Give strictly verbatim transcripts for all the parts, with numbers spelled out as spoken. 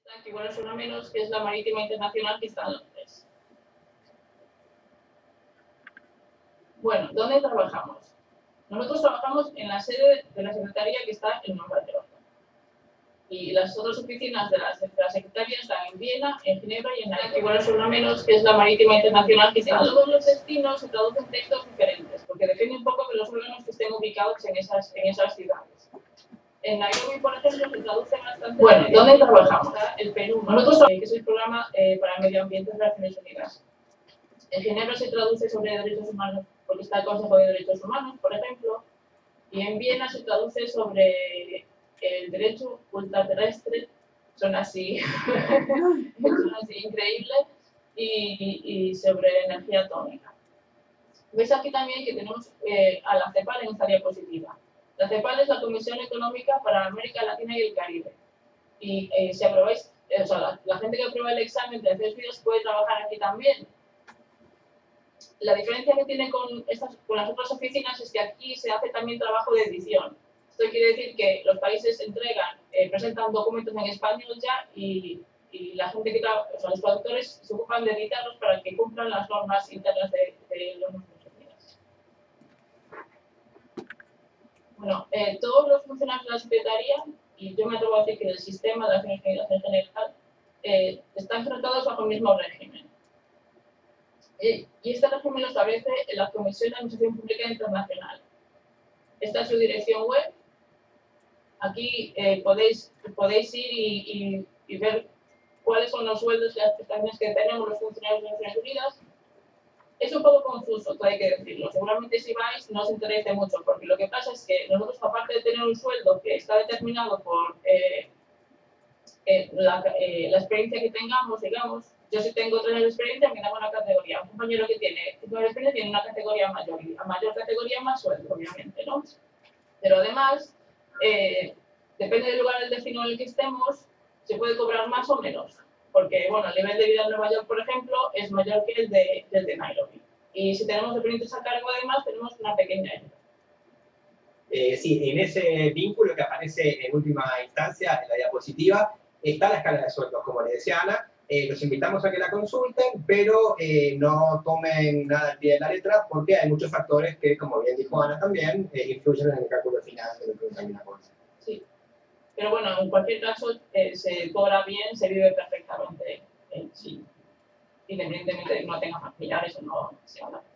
que igual es una menos, que es la Marítima Internacional que está en Londres. Bueno, ¿dónde trabajamos? Nosotros trabajamos en la sede de la Secretaría que está en Nueva York. Y las otras oficinas de la, de la Secretaría están en Viena, en Ginebra y en Nairobi. Que igual es una menos, que es la Marítima Internacional que está en todos los destinos. Se traducen textos diferentes, porque depende un poco de los órganos que estén ubicados en esas, en esas ciudades. En Nairobi, por ejemplo, se traduce bastante. Bueno, ¿dónde trabajamos? El Perú. Nosotros, que es el programa eh, para el medio ambiente de las Naciones Unidas. En Ginebra se traduce sobre derechos humanos, porque está el Consejo de Derechos Humanos, por ejemplo. Y en Viena se traduce sobre el derecho ultraterrestre, son así, son así increíbles, y, y sobre energía atómica. Veis aquí también que tenemos eh, a la CEPAL en esta diapositiva. La CEPAL es la Comisión Económica para América Latina y el Caribe. Y eh, si aprobáis, eh, o sea, la, la gente que aprueba el examen de hacer vídeos puede trabajar aquí también. La diferencia que tiene con, estas, con las otras oficinas es que aquí se hace también trabajo de edición. Esto quiere decir que los países entregan, eh, presentan documentos en español ya y, y la gente que trabaja, o sea, los traductores se ocupan de editarlos para que cumplan las normas internas de, de las Naciones Unidas. Bueno, eh, todos los funcionarios de la Secretaría, y yo me atrevo a decir que del sistema de las Naciones Unidas en general, eh, están tratados bajo el mismo régimen. Y este régimen lo establece la Comisión de Administración Pública Internacional. Esta es su dirección web. Aquí eh, podéis, podéis ir y, y, y ver cuáles son los sueldos y las prestaciones que tenemos los funcionarios de las Naciones Unidas. Es un poco confuso, todo hay que decirlo. Seguramente si vais no os interese mucho, porque lo que pasa es que nosotros, aparte de tener un sueldo que está determinado por eh, eh, la, eh, la experiencia que tengamos, digamos, yo si tengo tres años de experiencia me dan una categoría. Un compañero que tiene cinco años de experiencia tiene una categoría mayor, y a mayor categoría más sueldo, obviamente, ¿no? Pero además, eh, depende del lugar del destino en el que estemos, se puede cobrar más o menos. Porque, bueno, el nivel de vida en Nueva York, por ejemplo, es mayor que el de, el de Nairobi. Y si tenemos dependientes a cargo, además, tenemos una pequeña ayuda. Eh, sí, en ese vínculo que aparece en última instancia, en la diapositiva, está la escala de sueldos, como le decía Ana. Eh, los invitamos a que la consulten, pero eh, no tomen nada al pie de la letra, porque hay muchos factores que, como bien dijo Ana también, eh, influyen en el cálculo final de lo que termina con. Sí. Pero bueno, en cualquier caso, eh, se cobra bien, se vive perfectamente, eh, sí, independientemente de que no tenga familiares o no sea la.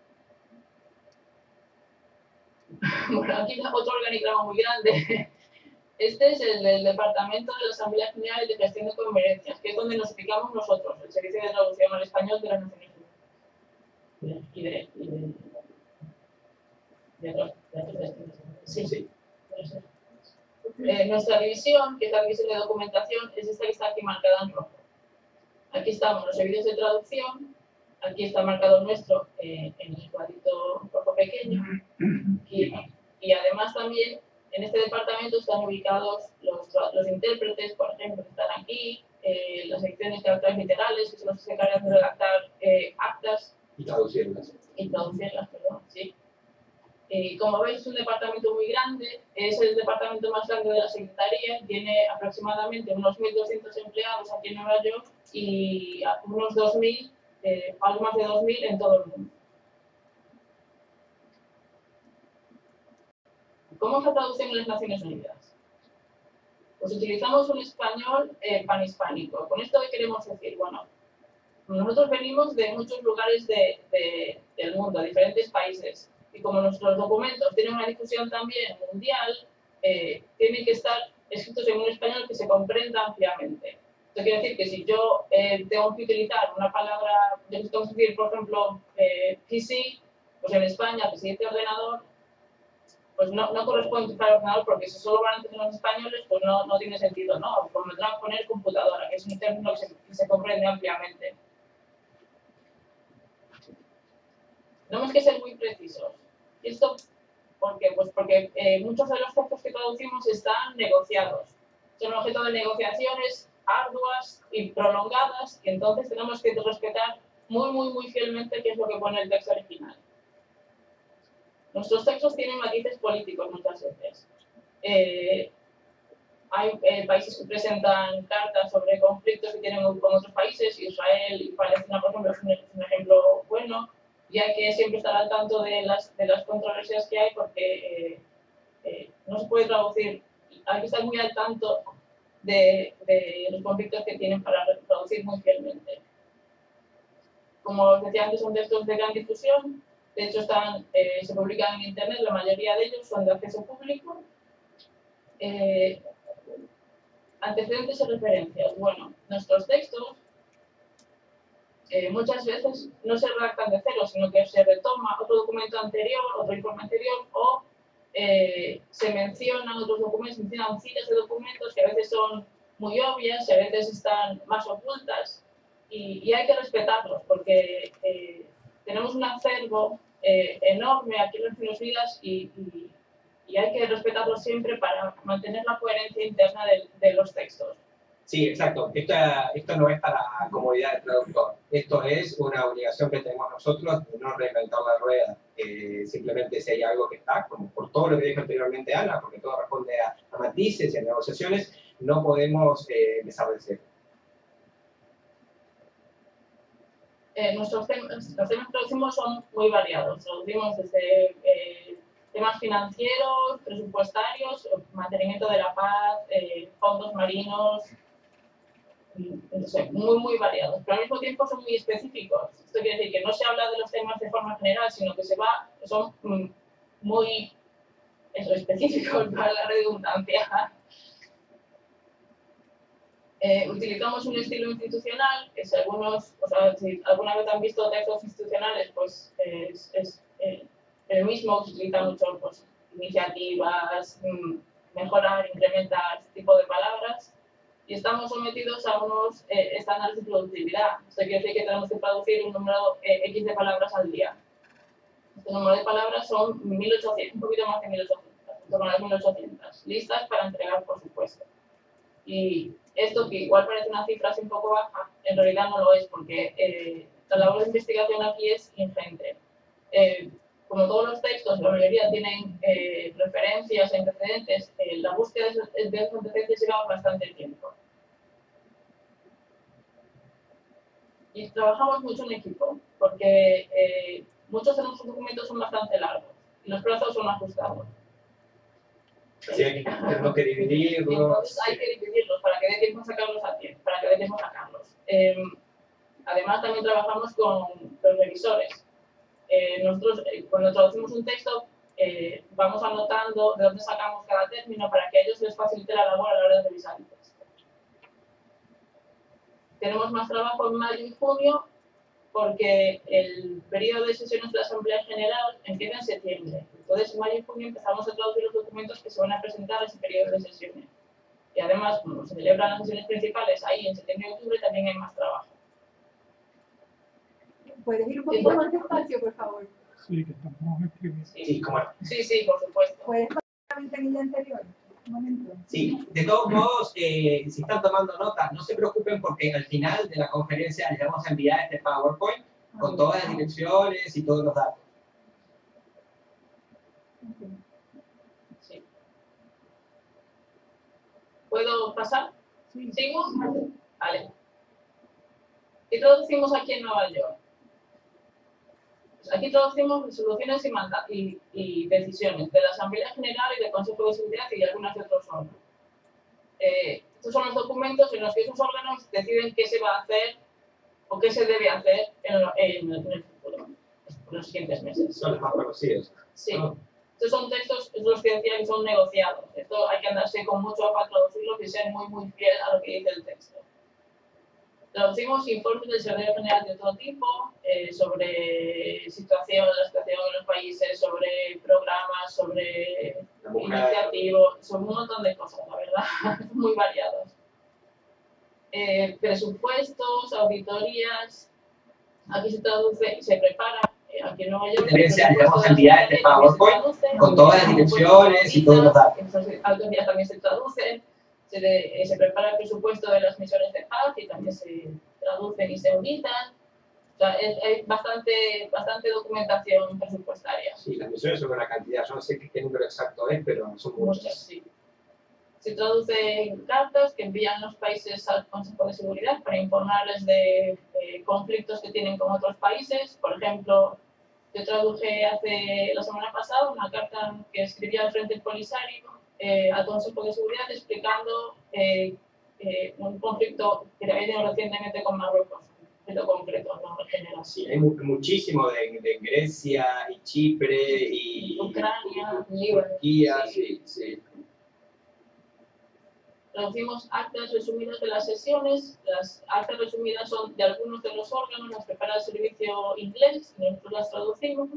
Bueno, aquí otro organigrama muy grande. Este es el del Departamento de la Asamblea General de Gestión de Conferencias, que es donde nos ubicamos nosotros, el Servicio de Traducción al Español de las Naciones Unidas. Y de, y de, de, otros, de otros destinos. Sí, sí. Eh, nuestra división, que es la división de documentación, es esta que está aquí marcada en rojo. Aquí estamos los servicios de traducción, aquí está marcado nuestro eh, en el cuadrito rojo pequeño, y, y además también en este departamento están ubicados los, los intérpretes, por ejemplo, que están aquí, eh, las secciones de caracteres literales, que son los que se encargan de redactar eh, actas. Y traducirlas. Y traducirlas, perdón, sí. Y como veis, es un departamento muy grande, es el departamento más grande de la Secretaría, tiene aproximadamente unos mil doscientos empleados aquí en Nueva York y unos dos mil, eh, algo más de dos mil en todo el mundo. ¿Cómo se traducen en las Naciones Unidas? Pues utilizamos un español eh, panhispánico. Con esto, ¿qué queremos decir? Bueno, nosotros venimos de muchos lugares de, de, del mundo, de diferentes países. Y como nuestros documentos tienen una difusión también mundial, eh, tienen que estar escritos en un español que se comprenda ampliamente. Esto quiere decir que si yo eh, tengo que utilizar una palabra, yo tengo que decir, por ejemplo, eh, P C, pues en España, presidente ordenador, pues no, no corresponde utilizar ordenador, porque si solo van a entender los españoles, pues no, no tiene sentido, ¿no? Pues me tendrán que poner computadora, que es un término que se, que se comprende ampliamente. Tenemos que ser muy precisos. ¿Y esto por qué? Pues porque eh, muchos de los textos que traducimos están negociados. Son objeto de negociaciones arduas y prolongadas, y entonces tenemos que respetar muy, muy, muy fielmente qué es lo que pone el texto original. Nuestros textos tienen matices políticos muchas veces. Eh, hay eh, países que presentan cartas sobre que siempre estar al tanto de las, de las controversias que hay porque eh, eh, no se puede traducir, hay que estar muy al tanto de, de los conflictos que tienen para traducir muy fielmente. Como os decía antes, son textos de gran difusión, de hecho están, eh, se publican en internet, la mayoría de ellos son de acceso público. Eh, antecedentes y referencias. Bueno, nuestros textos eh, muchas veces no se redactan de cero, sino que se retoma otro documento anterior, otro informe anterior, o eh, se mencionan otros documentos, se mencionan citas de documentos que a veces son muy obvias y a veces están más ocultas, y, y hay que respetarlos, porque eh, tenemos un acervo eh, enorme aquí en las Naciones Unidas y, y, y hay que respetarlos siempre para mantener la coherencia interna de, de los textos. Sí, exacto. Esta, esto no es para comodidad del traductor. Esto es una obligación que tenemos nosotros de no reinventar la rueda. Eh, simplemente si hay algo que está, como por todo lo que dijo anteriormente Ana, porque todo responde a, a matices y a negociaciones, no podemos eh, empezar de cero. Eh, nuestros temas, los temas que traducimos son muy variados. Traducimos desde eh, temas financieros, presupuestarios, mantenimiento de la paz, eh, fondos marinos, no sé, muy, muy variados, pero al mismo tiempo son muy específicos. Esto quiere decir que no se habla de los temas de forma general, sino que se va, son muy eso, específicos para la redundancia. Eh, utilizamos un estilo institucional, que si algunos, o sea, si alguna vez han visto textos institucionales, pues eh, es, es eh, el mismo, se utiliza mucho pues, iniciativas, mmm, mejorar, incrementar, este tipo de palabras. Y estamos sometidos a unos eh, estándares de productividad. Esto quiere decir que tenemos que traducir un número eh, X de palabras al día. Este número de palabras son mil ochocientas, un poquito más de mil ochocientas, en torno a las mil ochocientas, listas para entregar, por supuesto. Y esto, que igual parece una cifra así un poco baja, en realidad no lo es, porque eh, la labor de investigación aquí es ingente. Eh, como todos los textos, la mayoría tienen eh, referencias e antecedentes, eh, la búsqueda de esos, de esos antecedentes lleva bastante tiempo. Y trabajamos mucho en equipo, porque eh, muchos de nuestros documentos son bastante largos y los plazos son ajustados. Así que tenemos que dividirlos. Entonces hay que dividirlos para que dé tiempo a sacarlos a tiempo, para que dé tiempo a sacarlos. Eh, además, también trabajamos con los revisores. Eh, nosotros, eh, cuando traducimos un texto, eh, vamos anotando de dónde sacamos cada término para que a ellos les facilite la labor a la hora de revisar el texto. Tenemos más trabajo en mayo y junio porque el periodo de sesiones de la Asamblea General empieza en septiembre. Entonces, en mayo y junio empezamos a traducir los documentos que se van a presentar en ese periodo de sesiones. Y además, como se celebran las sesiones principales ahí en septiembre y octubre, también hay más trabajo. ¿Puedes ir un poquito más despacio, por favor? Sí, que estamos escribiendo. Sí, cómo no. Sí, sí, por supuesto. ¿Puedes pasar la ventanilla anterior? Un momento. Sí, de todos modos, eh, si están tomando nota, no se preocupen porque al final de la conferencia les vamos a enviar este PowerPoint con todas las direcciones y todos los datos. Sí. ¿Puedo pasar? Sí. ¿Sigo? Vale. ¿Qué traducimos aquí en Nueva York? Pues aquí traducimos resoluciones y, y, y decisiones de la Asamblea General y del Consejo de Seguridad y de algunos de otros órganos. Eh, estos son los documentos en los que esos órganos deciden qué se va a hacer o qué se debe hacer en, en, en el futuro, en los siguientes meses. Son los más conocidos. Sí. Oh. Estos son textos, es los que decía que son negociados. Esto hay que andarse con mucho para traducirlos y ser muy, muy fiel a lo que dice el texto. Traducimos informes del Secretario General de todo tipo, eh, sobre situación, la situación en los países, sobre programas, sobre iniciativas, sobre un montón de cosas, la verdad, muy variados. Eh, presupuestos, auditorías, aquí se traduce, se prepara, eh, aquí en Nueva York. Les vamos a enviar este PowerPoint con todas las direcciones y todos los datos. Esas auditorías también se traducen. Se, de, eh, se prepara el presupuesto de las misiones de paz y también se traducen y se auditan. O sea, es, hay bastante, bastante documentación presupuestaria. Sí, las misiones son una cantidad, yo no sé qué, qué número exacto es, pero son muchas. Muchas, sí. Se traducen cartas que envían los países al Consejo de Seguridad para informarles de eh, conflictos que tienen con otros países. Por ejemplo, Yo traduje hace la semana pasada una carta que escribía al Frente Polisario eh, al Consejo de Seguridad explicando eh, eh, un conflicto que había tenido recientemente con Marruecos, un conflicto concreto, no en general. Sí, hay mu muchísimo de, de Grecia y Chipre y Ucrania, y Turquía, sí, sí. Traducimos actas resumidas de las sesiones. Las actas resumidas son de algunos de los órganos, las prepara el servicio inglés y nosotros las traducimos.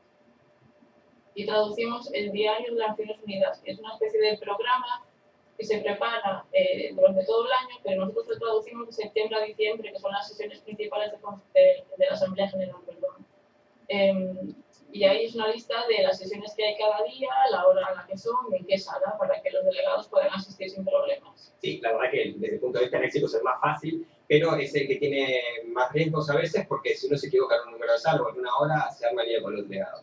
Y traducimos el diario de las Naciones Unidas, que es una especie de programa que se prepara eh, durante todo el año, pero nosotros lo traducimos de septiembre a diciembre, que son las sesiones principales de, de, de la Asamblea General. Perdón. Eh, y ahí es una lista de las sesiones que hay cada día, la hora en la que son y en qué sala, para que los delegados puedan asistir sin problemas. Sí, la verdad que desde el punto de vista léxico es más fácil, pero es el que tiene más riesgos a veces, porque si uno se equivoca en un número de sala o en una hora, se arma lío con los delegados.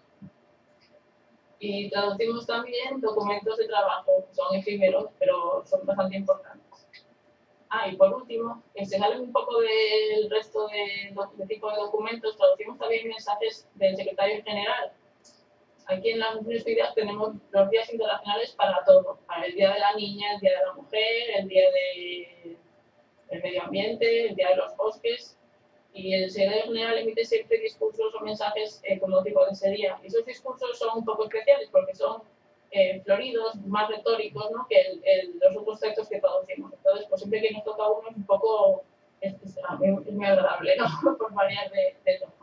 Y traducimos también documentos de trabajo, son efímeros, pero son bastante importantes. Ah, y por último, que se sale un poco del resto de, de tipo de documentos, traducimos también mensajes del secretario general. Aquí en las Naciones Unidas tenemos los días internacionales para todo, para el Día de la Niña, el Día de la Mujer, el Día de, del Medio Ambiente, el Día de los Bosques, y el secretario general emite siempre discursos o mensajes eh, con motivo de ese día. Y esos discursos son un poco especiales porque son eh, floridos, más retóricos, ¿no?, que el, el, los otros textos que traducimos. Entonces, pues siempre que nos toca uno es un poco, es, es, a mí es muy agradable, ¿no?, por variar de, de tono.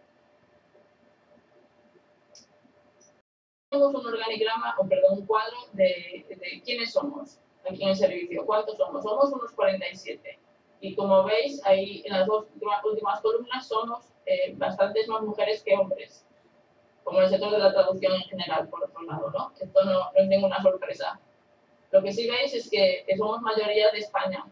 Tenemos un organigrama, o perdón, un cuadro de, de quiénes somos aquí en el servicio, cuántos somos. Somos unos cuarenta y siete. Y como veis, ahí en las dos últimas, últimas columnas somos eh, bastantes más mujeres que hombres, como en el sector de la traducción en general, por otro lado, ¿no? Esto no, no es ninguna sorpresa. Lo que sí veis es que, que somos mayoría de España.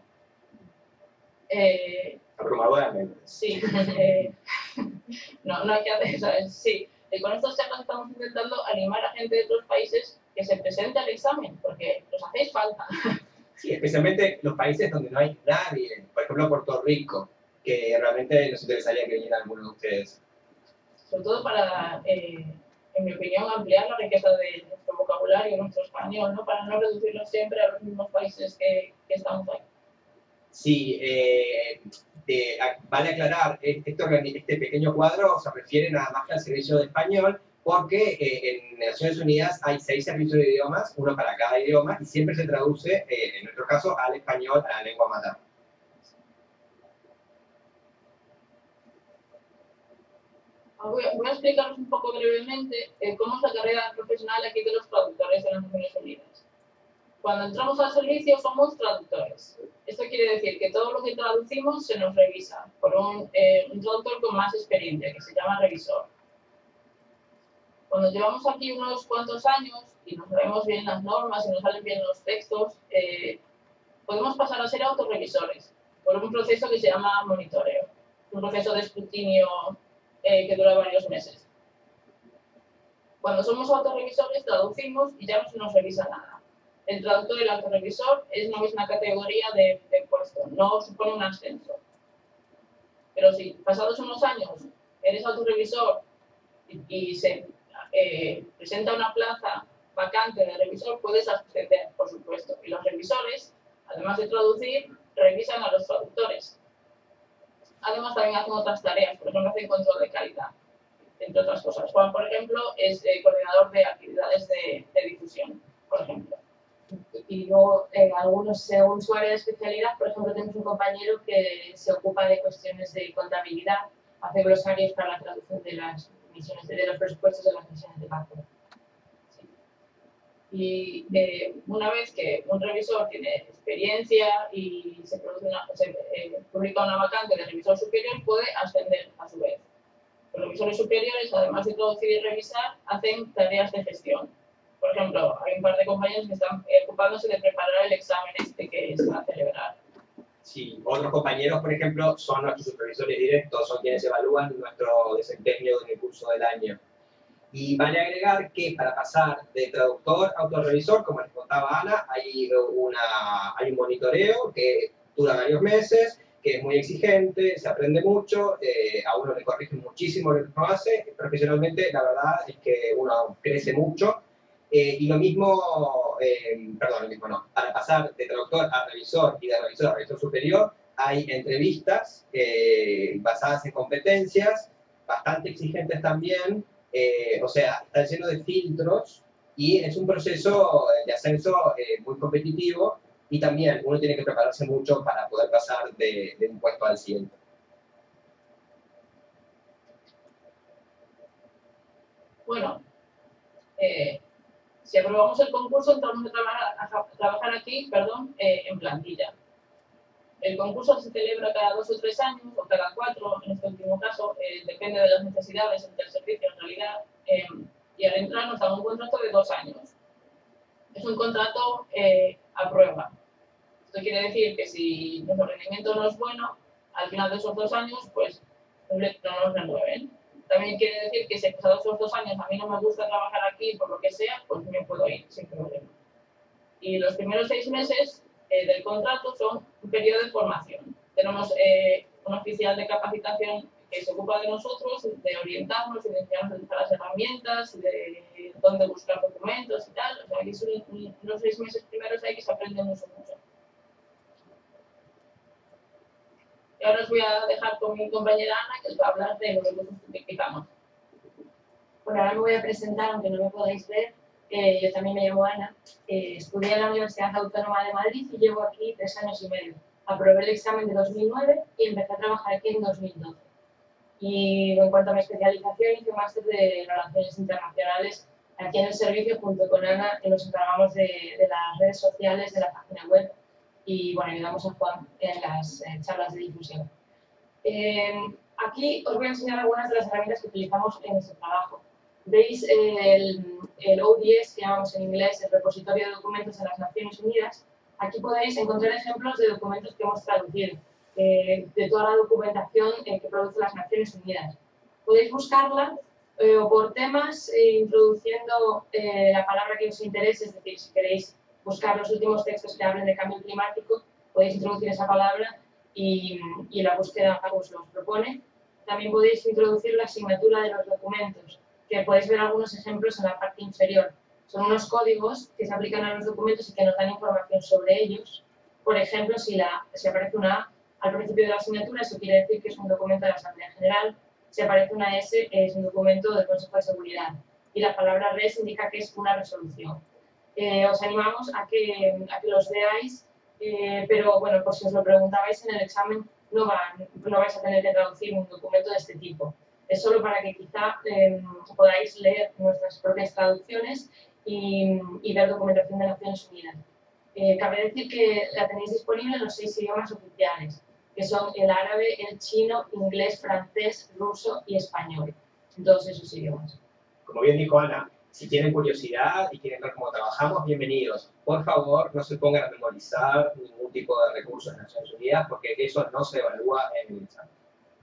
Eh, Abrumadoramente. Sí. Eh, no, no hay que hacer eso. Sí. Y con estos charlas estamos intentando animar a gente de otros países que se presente al examen, porque nos hacéis falta. Sí, especialmente los países donde no hay nadie, por ejemplo Puerto Rico, que realmente nos interesaría que viniera alguno de ustedes. Sobre todo para, eh, en mi opinión, ampliar la riqueza de nuestro vocabulario, nuestro español, ¿no?, para no reducirlo siempre a los mismos países que, que estamos ahí. Sí, eh, eh, vale aclarar, este, este pequeño cuadro se refiere nada más que al servicio de español, porque eh, en Naciones Unidas hay seis servicios de idiomas, uno para cada idioma, y siempre se traduce, eh, en nuestro caso, al español, a la lengua materna. Voy a, voy a explicaros un poco brevemente eh, cómo es la carrera profesional aquí de los traductores en las Naciones Unidas. Cuando entramos al servicio somos traductores. Esto quiere decir que todo lo que traducimos se nos revisa por un, eh, un traductor con más experiencia, que se llama revisor. Cuando llevamos aquí unos cuantos años y nos sabemos bien las normas y nos salen bien los textos, eh, podemos pasar a ser autorrevisores por un proceso que se llama monitoreo, un proceso de escrutinio eh, que dura varios meses. Cuando somos autorrevisores traducimos y ya no se nos revisa nada. El traductor y el autorrevisor es la misma categoría de, de puesto, no supone un ascenso. Pero si pasados unos años eres autorrevisor y, y se eh, presenta una plaza vacante de revisor, puedes acceder, por supuesto. Y los revisores, además de traducir, revisan a los traductores. Además también hacen otras tareas, por ejemplo hacen control de calidad, entre otras cosas. Juan, por ejemplo, es eh, coordinador de actividades de, de difusión, por ejemplo. Y luego, eh, algunos, según su área de especialidad, por ejemplo, tenemos un compañero que se ocupa de cuestiones de contabilidad, hace glosarios para la traducción de las misiones, de los presupuestos de las misiones de banco. Sí. Y eh, una vez que un revisor tiene experiencia y se, produce una, se eh, publica una vacante de revisor superior, puede ascender a su vez. Los revisores superiores, además de traducir y revisar, hacen tareas de gestión. Por ejemplo, hay un par de compañeros que están eh, ocupándose de preparar el examen este que se va a celebrar. Sí, otros compañeros, por ejemplo, son nuestros supervisores directos, son quienes evalúan nuestro desempeño en el curso del año. Y vale agregar que para pasar de traductor a autorrevisor, como les contaba Ana, hay, una, hay un monitoreo que dura varios meses, que es muy exigente, se aprende mucho, eh, a uno le corrigen muchísimo lo que uno hace, profesionalmente la verdad es que uno crece mucho, eh, y lo mismo, eh, perdón, lo mismo no, para pasar de traductor a revisor y de revisor a revisor superior, hay entrevistas eh, basadas en competencias, bastante exigentes también, eh, o sea, está lleno de filtros y es un proceso de ascenso eh, muy competitivo y también uno tiene que prepararse mucho para poder pasar de, de un puesto al siguiente. Bueno, eh, si aprobamos el concurso, entramos a trabajar, a trabajar aquí, perdón, eh, en plantilla. El concurso se celebra cada dos o tres años, o cada cuatro, en este último caso, eh, depende de las necesidades del servicio en realidad, eh, y al entrar nos dan un contrato de dos años. Es un contrato eh, a prueba. Esto quiere decir que si nuestro rendimiento no es bueno, al final de esos dos años, pues no nos renueven. También quiere decir que si pasados esos dos años a mí no me gusta trabajar aquí, por lo que sea, pues me puedo ir sin problema. Y los primeros seis meses eh, del contrato son un periodo de formación. Tenemos eh, un oficial de capacitación que se ocupa de nosotros, de orientarnos y de enseñarnos a utilizar las herramientas, de dónde buscar documentos y tal. O sea, que son los seis meses primeros ahí que se aprende mucho, mucho. Y ahora os voy a dejar con mi compañera Ana, que os va a hablar de los recursos que utilizamos. Bueno, ahora me voy a presentar, aunque no me podáis ver. Eh, yo también me llamo Ana. Eh, estudié en la Universidad Autónoma de Madrid y llevo aquí tres años y medio. Aprobé el examen de dos mil nueve y empecé a trabajar aquí en dos mil doce. Y en cuanto a mi especialización, hice un máster de Relaciones Internacionales aquí en el servicio junto con Ana, que nos encargamos de, de las redes sociales, de la página web y bueno, ayudamos a Juan en las eh, charlas de difusión. Eh, aquí os voy a enseñar algunas de las herramientas que utilizamos en este trabajo. Veis el, el O D S, que llamamos en inglés el repositorio de documentos de las Naciones Unidas. Aquí podéis encontrar ejemplos de documentos que hemos traducido, eh, de toda la documentación eh, que produce las Naciones Unidas. Podéis buscarla eh, o por temas, eh, introduciendo eh, la palabra que os interese, es decir, si queréis buscar los últimos textos que hablen de cambio climático, podéis introducir esa palabra y, y la búsqueda os los propone. También podéis introducir la asignatura de los documentos, que podéis ver algunos ejemplos en la parte inferior. Son unos códigos que se aplican a los documentos y que nos dan información sobre ellos. Por ejemplo, si, la, si aparece una A al principio de la asignatura, eso quiere decir que es un documento de la Asamblea General. Si aparece una S, es un documento del Consejo de Seguridad. Y la palabra res indica que es una resolución. Eh, os animamos a que, a que los veáis, eh, pero bueno, por si os lo preguntabais en el examen, no, van, no vais a tener que traducir un documento de este tipo. Es solo para que quizá eh, podáis leer nuestras propias traducciones y, y ver documentación de Naciones Unidas. Eh, cabe decir que la tenéis disponible en los seis idiomas oficiales, que son el árabe, el chino, inglés, francés, ruso y español, en todos esos idiomas. Como bien dijo Ana, si tienen curiosidad y quieren ver cómo trabajamos, bienvenidos. Por favor, no se pongan a memorizar ningún tipo de recursos de Naciones Unidas, porque eso no se evalúa en el examen.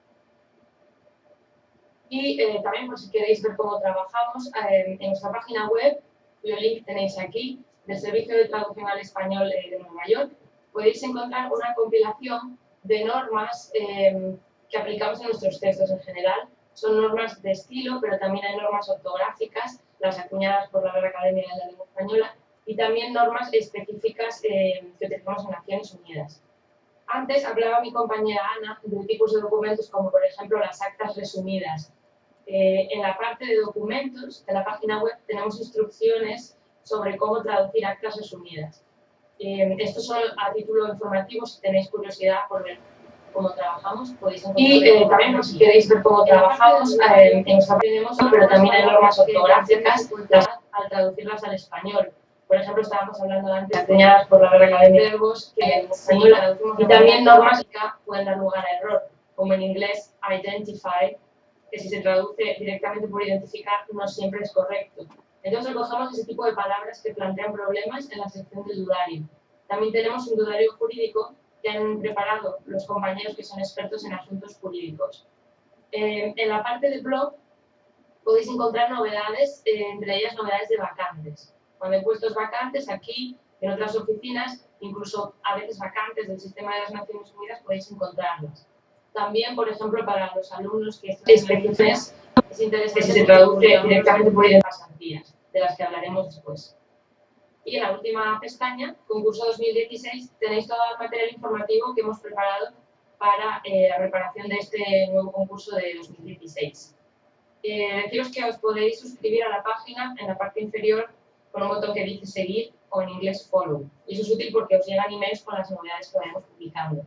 Y eh, también, por si queréis ver cómo trabajamos, eh, en nuestra página web, cuyo link tenéis aquí, del Servicio de Traducción al Español eh, de Nueva York, podéis encontrar una compilación de normas eh, que aplicamos en nuestros textos en general. Son normas de estilo, pero también hay normas ortográficas, las acuñadas por la Real Academia de la Lengua Española, y también normas específicas eh, que utilizamos en Naciones Unidas. Antes hablaba mi compañera Ana de tipos de documentos como, por ejemplo, las actas resumidas. Eh, en la parte de documentos de la página web tenemos instrucciones sobre cómo traducir actas resumidas. Eh, esto solo a título informativo, si tenéis curiosidad por ver cómo trabajamos, podéis encontrar. Y eh, también, si queréis ver cómo trabajamos, eh, en nuestra tenemos, pero también hay normas ortográficas al traducirlas al español. Por ejemplo, estábamos hablando antes, acuñadas por la Real Academia de Verbos, que en español traducimos, y también normas que pueden dar lugar a error, como en inglés identify, que si se traduce directamente por identificar no siempre es correcto. Entonces recogemos ese tipo de palabras que plantean problemas en la sección del dudario. También tenemos un dudario jurídico que han preparado los compañeros que son expertos en asuntos jurídicos. Eh, en la parte de blog podéis encontrar novedades, eh, entre ellas novedades de vacantes. Cuando hay puestos vacantes, aquí, en otras oficinas, incluso a veces vacantes del sistema de las Naciones Unidas, podéis encontrarlas. También, por ejemplo, para los alumnos que estudian específicas, es interesante que se traduce directamente por ir pasantías, de las que hablaremos después. Y en la última pestaña, concurso dos mil dieciséis, tenéis todo el material informativo que hemos preparado para eh, la preparación de este nuevo concurso de dos mil dieciséis. Eh, deciros que os podéis suscribir a la página en la parte inferior con un botón que dice seguir o en inglés follow. Y eso es útil porque os llegan emails con las novedades que vayamos publicando.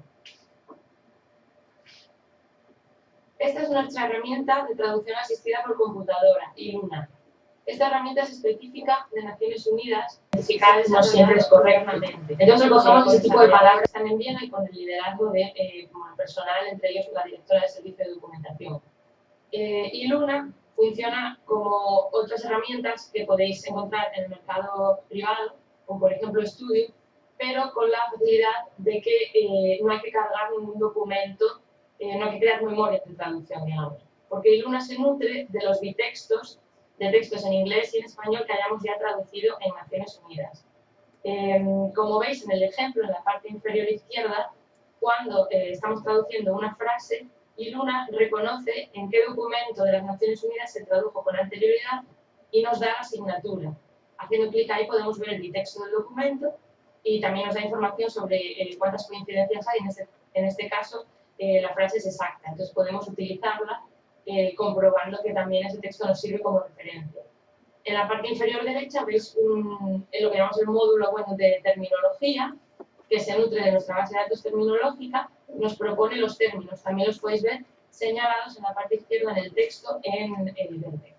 Esta es nuestra herramienta de traducción asistida por computadora, ILUNA. Esta herramienta es específica de Naciones Unidas, identificada no siempre es correctamente. Entonces recogemos ese tipo de palabras que están en Viena y con el liderazgo de eh, como el personal, entre ellos la directora del servicio de documentación. Eh, ILUNA funciona como otras herramientas que podéis encontrar en el mercado privado, como por ejemplo Studio, pero con la facilidad de que eh, no hay que cargar ningún documento, eh, no hay que crear memoria de traducción, digamos. Porque ILUNA se nutre de los bitextos, de textos en inglés y en español que hayamos ya traducido en Naciones Unidas. Eh, como veis en el ejemplo, en la parte inferior izquierda, cuando eh, estamos traduciendo una frase, ILUNA reconoce en qué documento de las Naciones Unidas se tradujo con anterioridad y nos da la asignatura. Haciendo clic ahí podemos ver el bitexto del documento y también nos da información sobre eh, cuántas coincidencias hay. En este, en este caso, eh, la frase es exacta, entonces podemos utilizarla eh, comprobando que también ese texto nos sirve como referencia. En la parte inferior derecha veis un, lo que llamamos el módulo bueno, de terminología, que se nutre de nuestra base de datos terminológica, nos propone los términos. También los podéis ver señalados en la parte izquierda en el texto en evidente.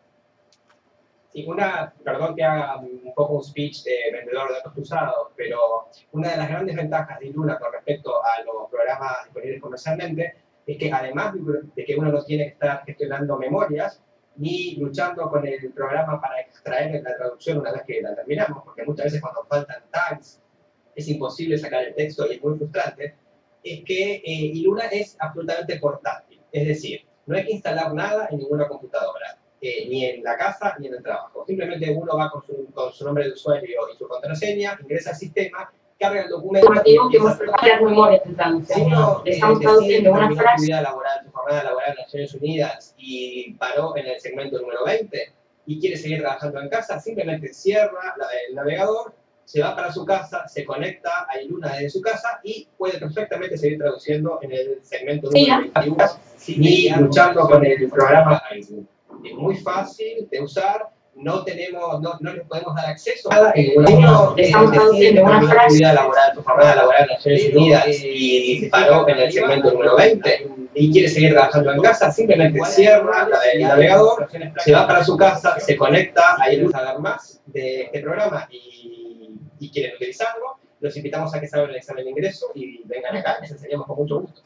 Sí, una, perdón que haga un poco un speech de vendedor de datos cruzados, pero una de las grandes ventajas de ILUNA con respecto a los programas disponibles comercialmente es que además de que uno no tiene que estar gestionando memorias, ni luchando con el programa para extraer la traducción una vez que la terminamos, porque muchas veces cuando faltan tags es imposible sacar el texto y es muy frustrante, es que eh, ILUNA es absolutamente portátil. Es decir, no hay que instalar nada en ninguna computadora, eh, ni en la casa ni en el trabajo. Simplemente uno va con su, con su nombre de usuario y su contraseña, ingresa al sistema, carga el documento y que hemos preparado memoria de traducción. Si uno eh, estamos traduciendo una frase. Su vida laboral, su jornada laboral en las Naciones Unidas y paró en el segmento número veinte y quiere seguir trabajando en casa, simplemente cierra la, el navegador, se va para su casa, se conecta a ILUNA desde su casa y puede perfectamente seguir traduciendo en el segmento número veintiuno y luchando con el programa. Es muy fácil de usar. No tenemos, no, no les podemos dar acceso a nada. Uno estamos traduciendo una frase. Su vida laboral, su jornada laboral en las Naciones Unidas y paró en el segmento número veinte y quiere seguir trabajando en casa, simplemente cierra el navegador, se va para su casa, se conecta a ILUNA a ver más de este programa y, y quieren utilizarlo. Los invitamos a que salgan el examen de ingreso y vengan acá, les enseñamos con mucho gusto.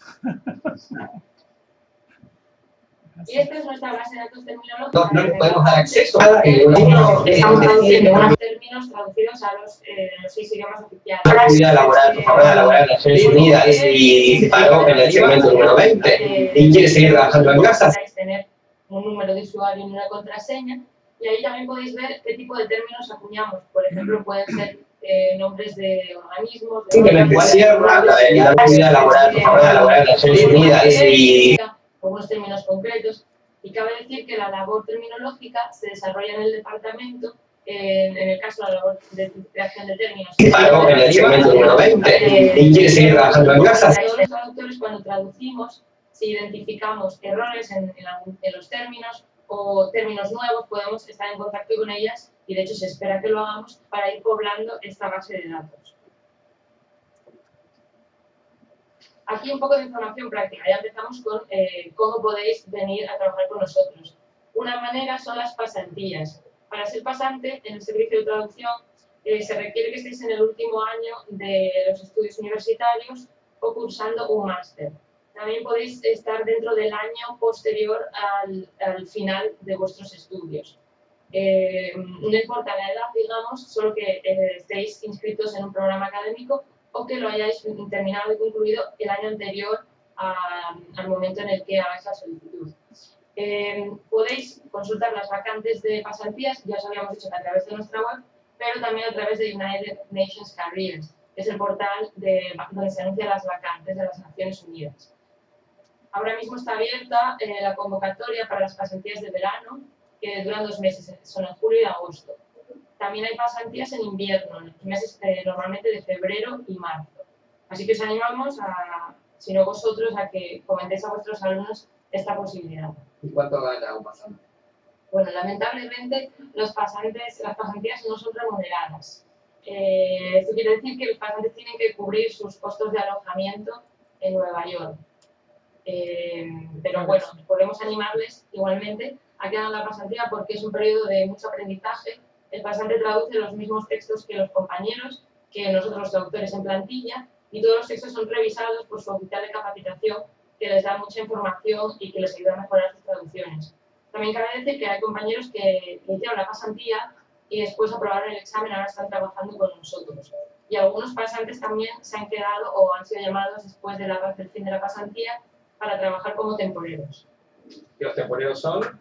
Y esta es nuestra base de datos terminológica. No, no les podemos dar acceso a nada. Estamos traduciendo unos términos traducidos a los, eh, los seis idiomas oficiales. Su vida laboral, su jornada laboral en las Naciones Unidas y paró en el segmento número veinte y quiere seguir trabajando en casa. Tener un número de usuario y una contraseña. Y ahí también podéis ver qué tipo de términos acuñamos. Por ejemplo, pueden ser eh, nombres de organismos. De simplemente cierra la, la vida laboral, su jornada laboral en las Naciones Unidas y algunos términos concretos, y cabe decir que la labor terminológica se desarrolla en el departamento, en, en el caso de la labor de creación de términos. Paró en el segmento número veinte y quiere seguir trabajando en casa. Todos los traductores, cuando traducimos, si identificamos errores en, en, la, en los términos o términos nuevos, podemos estar en contacto con ellas y de hecho se espera que lo hagamos para ir poblando esta base de datos. Aquí un poco de información práctica. Ya empezamos con eh, cómo podéis venir a trabajar con nosotros. Una manera son las pasantías. Para ser pasante en el servicio de traducción eh, se requiere que estéis en el último año de los estudios universitarios o cursando un máster. También podéis estar dentro del año posterior al, al final de vuestros estudios. Eh, no importa la edad, digamos, solo que eh, estéis inscritos en un programa académico o que lo hayáis terminado y concluido el año anterior a, al momento en el que hagáis la solicitud. Eh, podéis consultar las vacantes de pasantías, ya os habíamos dicho que a través de nuestra web, pero también a través de United Nations Careers. es el portal de, donde se anuncian las vacantes de las Naciones Unidas. Ahora mismo está abierta eh, la convocatoria para las pasantías de verano, que duran dos meses, son en julio y agosto. También hay pasantías en invierno, en los meses eh, normalmente de febrero y marzo. Así que os animamos, a, si no vosotros, a que comentéis a vuestros alumnos esta posibilidad. ¿Y cuánto gana un pasante? Bueno, lamentablemente los pasantes, las pasantías no son remuneradas. Eh, esto quiere decir que los pasantes tienen que cubrir sus costos de alojamiento en Nueva York. Eh, pero bueno, podemos animarles igualmente a que hagan la pasantía porque es un periodo de mucho aprendizaje. El pasante traduce los mismos textos que los compañeros, que nosotros los traductores en plantilla, y todos los textos son revisados por su oficial de capacitación, que les da mucha información y que les ayuda a mejorar sus traducciones. También cabe decir que hay compañeros que hicieron la pasantía y después aprobaron el examen, ahora están trabajando con nosotros. Y algunos pasantes también se han quedado o han sido llamados después de la, del fin de la pasantía para trabajar como temporeros. ¿Y los temporeros son?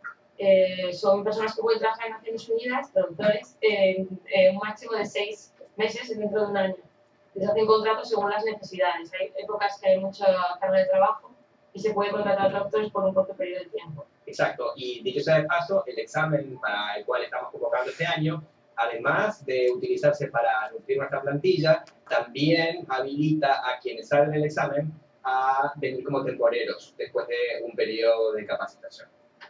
Eh, son personas que pueden trabajar en Naciones Unidas, traductores, en eh, un máximo de seis meses dentro de un año. Les hacen contratos según las necesidades. Hay épocas que hay mucha carga de trabajo y se puede contratar traductores por un corto periodo de tiempo. Exacto, y dicho sea de paso, el examen para el cual estamos convocando este año, además de utilizarse para nutrir nuestra plantilla, también habilita a quienes salen del examen a venir como temporeros después de un periodo de capacitación.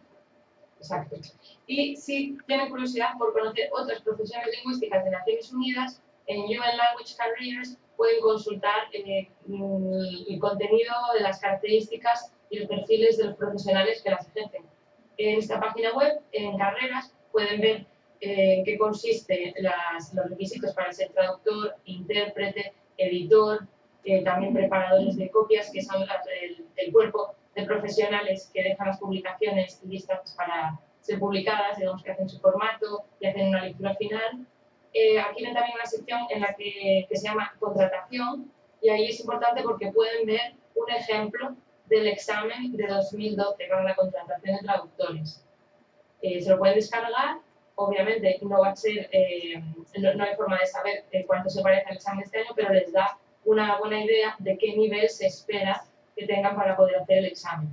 Exacto. Y si tienen curiosidad por conocer otras profesiones lingüísticas de Naciones Unidas, en U N Language Careers pueden consultar eh, el contenido de las características y los perfiles de los profesionales que las ejercen. En esta página web, en carreras, pueden ver eh, en qué consisten las, los requisitos para ser traductor, intérprete, editor, eh, también preparadores de copias, que son el, el cuerpo de profesionales que dejan las publicaciones listas para ser publicadas, digamos que hacen su formato y hacen una lectura final. Eh, aquí ven también una sección en la que, que se llama contratación, y ahí es importante porque pueden ver un ejemplo del examen de dos mil doce para la contratación de traductores. Eh, se lo pueden descargar, obviamente no va a ser, eh, no, no hay forma de saber eh, cuánto se parece al examen de este año, pero les da una buena idea de qué nivel se espera que tengan para poder hacer el examen.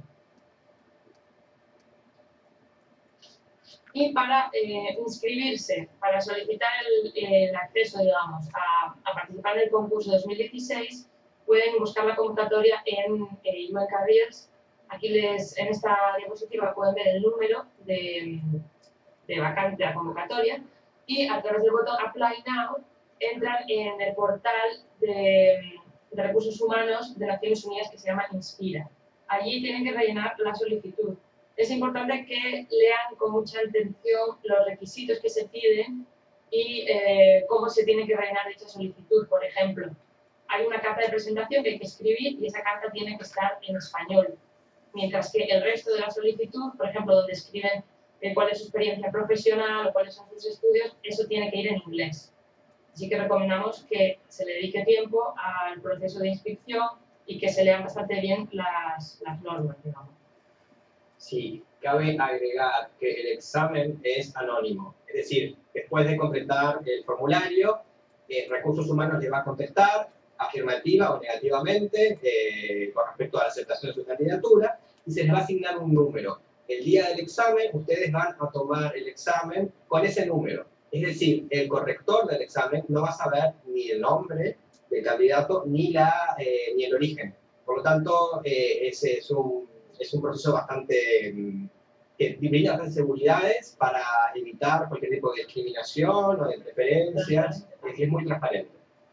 Y para eh, inscribirse, para solicitar el, el acceso, digamos, a, a participar en el concurso dos mil dieciséis, pueden buscar la convocatoria en eh, U N Careers. Aquí les, en esta diapositiva pueden ver el número de, de vacante de la convocatoria y a través del botón Apply Now entran en el portal de, de recursos humanos de Naciones Unidas que se llama Inspira. Allí tienen que rellenar la solicitud. Es importante que lean con mucha atención los requisitos que se piden y eh, cómo se tiene que rellenar dicha solicitud. Por ejemplo, hay una carta de presentación que hay que escribir y esa carta tiene que estar en español. Mientras que el resto de la solicitud, por ejemplo, donde escriben eh, cuál es su experiencia profesional o cuáles son sus estudios, eso tiene que ir en inglés. Así que recomendamos que se le dedique tiempo al proceso de inscripción y que se lean bastante bien las, las normas, digamos. Sí, cabe agregar que el examen es anónimo, es decir, después de completar el formulario, eh, Recursos Humanos le va a contestar afirmativa o negativamente eh, con respecto a la aceptación de su candidatura y se les va a asignar un número. El día del examen, ustedes van a tomar el examen con ese número. Es decir, el corrector del examen no va a saber ni el nombre del candidato ni, la, eh, ni el origen. Por lo tanto, eh, ese es un es un proceso bastante que brinda bastantes seguridades para evitar cualquier tipo de discriminación o de preferencias, es, es muy transparente.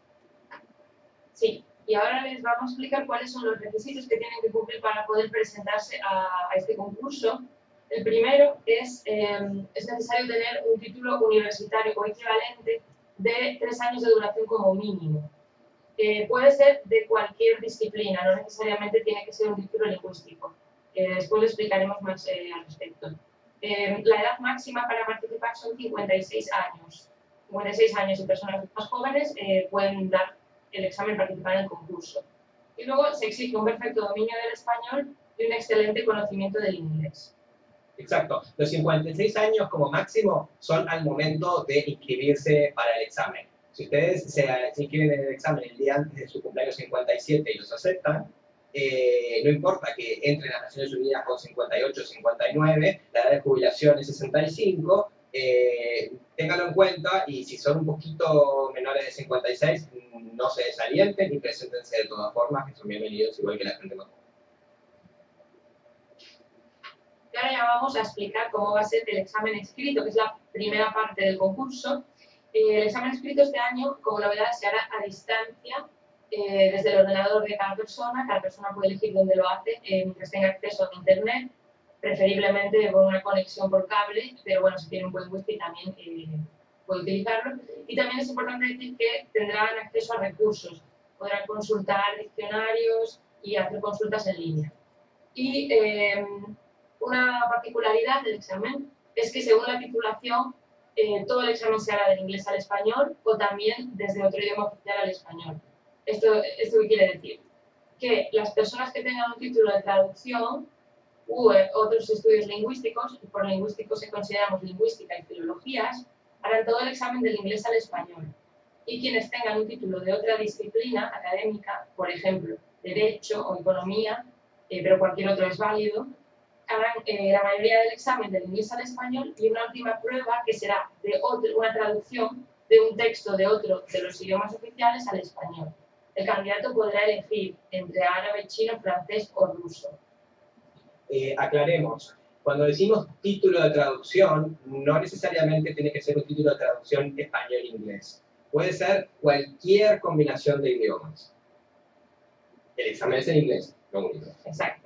Sí, y ahora les vamos a explicar cuáles son los requisitos que tienen que cumplir para poder presentarse a, a este concurso. El primero es, eh, es necesario tener un título universitario o equivalente de tres años de duración como mínimo. Eh, puede ser de cualquier disciplina, no necesariamente tiene que ser un título lingüístico. Eh, después le explicaremos más eh, al respecto. Eh, la edad máxima para participar son cincuenta y seis años. cincuenta y seis años y personas más jóvenes eh, pueden dar el examen y participar en el concurso. Y luego se exige un perfecto dominio del español y un excelente conocimiento del inglés. Exacto. Los cincuenta y seis años como máximo son al momento de inscribirse para el examen. Si ustedes se, se inscriben en el examen el día antes de su cumpleaños cincuenta y siete y los aceptan, eh, no importa que entren a las Naciones Unidas con cincuenta y ocho o cincuenta y nueve, la edad de jubilación es sesenta y cinco, eh, ténganlo en cuenta, y si son un poquito menores de cincuenta y seis, no se desalienten y preséntense de todas formas, que son bienvenidos igual que la gente más joven. Y ahora ya vamos a explicar cómo va a ser el examen escrito, que es la primera parte del concurso. Eh, el examen escrito este año, como novedad, se hará a distancia eh, desde el ordenador de cada persona. Cada persona puede elegir dónde lo hace eh, mientras tenga acceso a internet, preferiblemente con una conexión por cable, pero bueno, si tiene un buen wifi también eh, puede utilizarlo. Y también es importante decir que tendrán acceso a recursos, podrán consultar diccionarios y hacer consultas en línea. Y eh, una particularidad del examen es que según la titulación, eh, todo el examen se hará del inglés al español o también desde otro idioma oficial al español. ¿Esto, esto qué quiere decir? Que las personas que tengan un título de traducción u eh, otros estudios lingüísticos, y por lingüísticos se consideramos lingüística y filologías, harán todo el examen del inglés al español. Y quienes tengan un título de otra disciplina académica, por ejemplo, derecho o economía, eh, pero cualquier otro es válido, harán eh, la mayoría del examen del inglés al español y una última prueba que será de otro, una traducción de un texto de otro de los idiomas oficiales al español. El candidato podrá elegir entre árabe, chino, francés o ruso. Eh, aclaremos, cuando decimos título de traducción, no necesariamente tiene que ser un título de traducción español-inglés. Puede ser cualquier combinación de idiomas. El examen es en inglés, lo único. Exacto.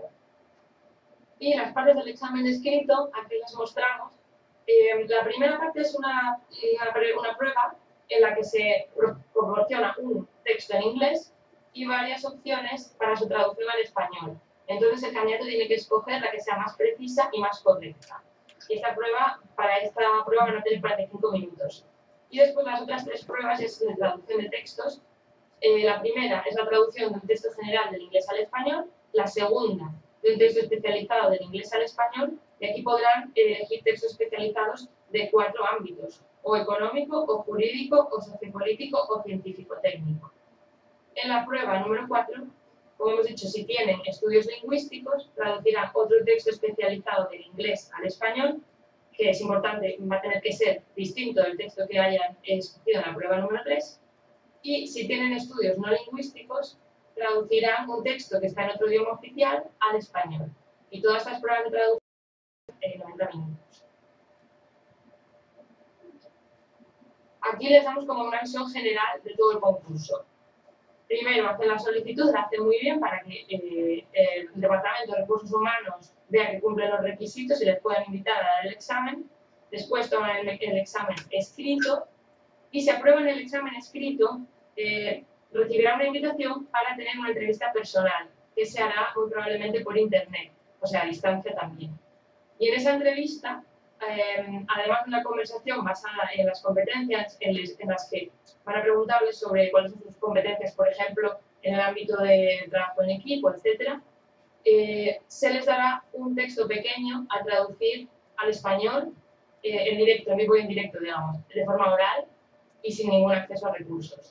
Y las partes del examen escrito, aquí las mostramos. Eh, la primera parte es una, una, una prueba en la que se pro proporciona un texto en inglés y varias opciones para su traducción al español. Entonces el candidato tiene que escoger la que sea más precisa y más correcta. Y esta prueba, para esta prueba van a tener cuarenta y cinco minutos. Y después las otras tres pruebas es de traducción de textos. Eh, la primera es la traducción de un texto general del inglés al español. La segunda, de un texto especializado del inglés al español, y aquí podrán elegir textos especializados de cuatro ámbitos, o económico, o jurídico, o sociopolítico, o científico-técnico. En la prueba número cuatro, como hemos dicho, si tienen estudios lingüísticos, traducirán otro texto especializado del inglés al español, que es importante, va a tener que ser distinto del texto que hayan escogido en la prueba número tres, y si tienen estudios no lingüísticos, traducirán un texto que está en otro idioma oficial al español. Y todas estas pruebas de traducción en noventa minutos. Aquí les damos como una visión general de todo el concurso. Primero, hacen la solicitud, la hacen muy bien para que eh, el Departamento de Recursos Humanos vea que cumplen los requisitos y les puedan invitar a dar el examen. Después toman el, el examen escrito y si aprueban el examen escrito, eh, recibirá una invitación para tener una entrevista personal, que se hará muy probablemente por internet, o sea, a distancia también. Y en esa entrevista, eh, además de una conversación basada en las competencias en, les, en las que van a preguntarles sobre cuáles son sus competencias, por ejemplo, en el ámbito de trabajo en equipo, etcétera, eh, se les dará un texto pequeño a traducir al español eh, en directo, en vivo y en directo, digamos, de forma oral y sin ningún acceso a recursos.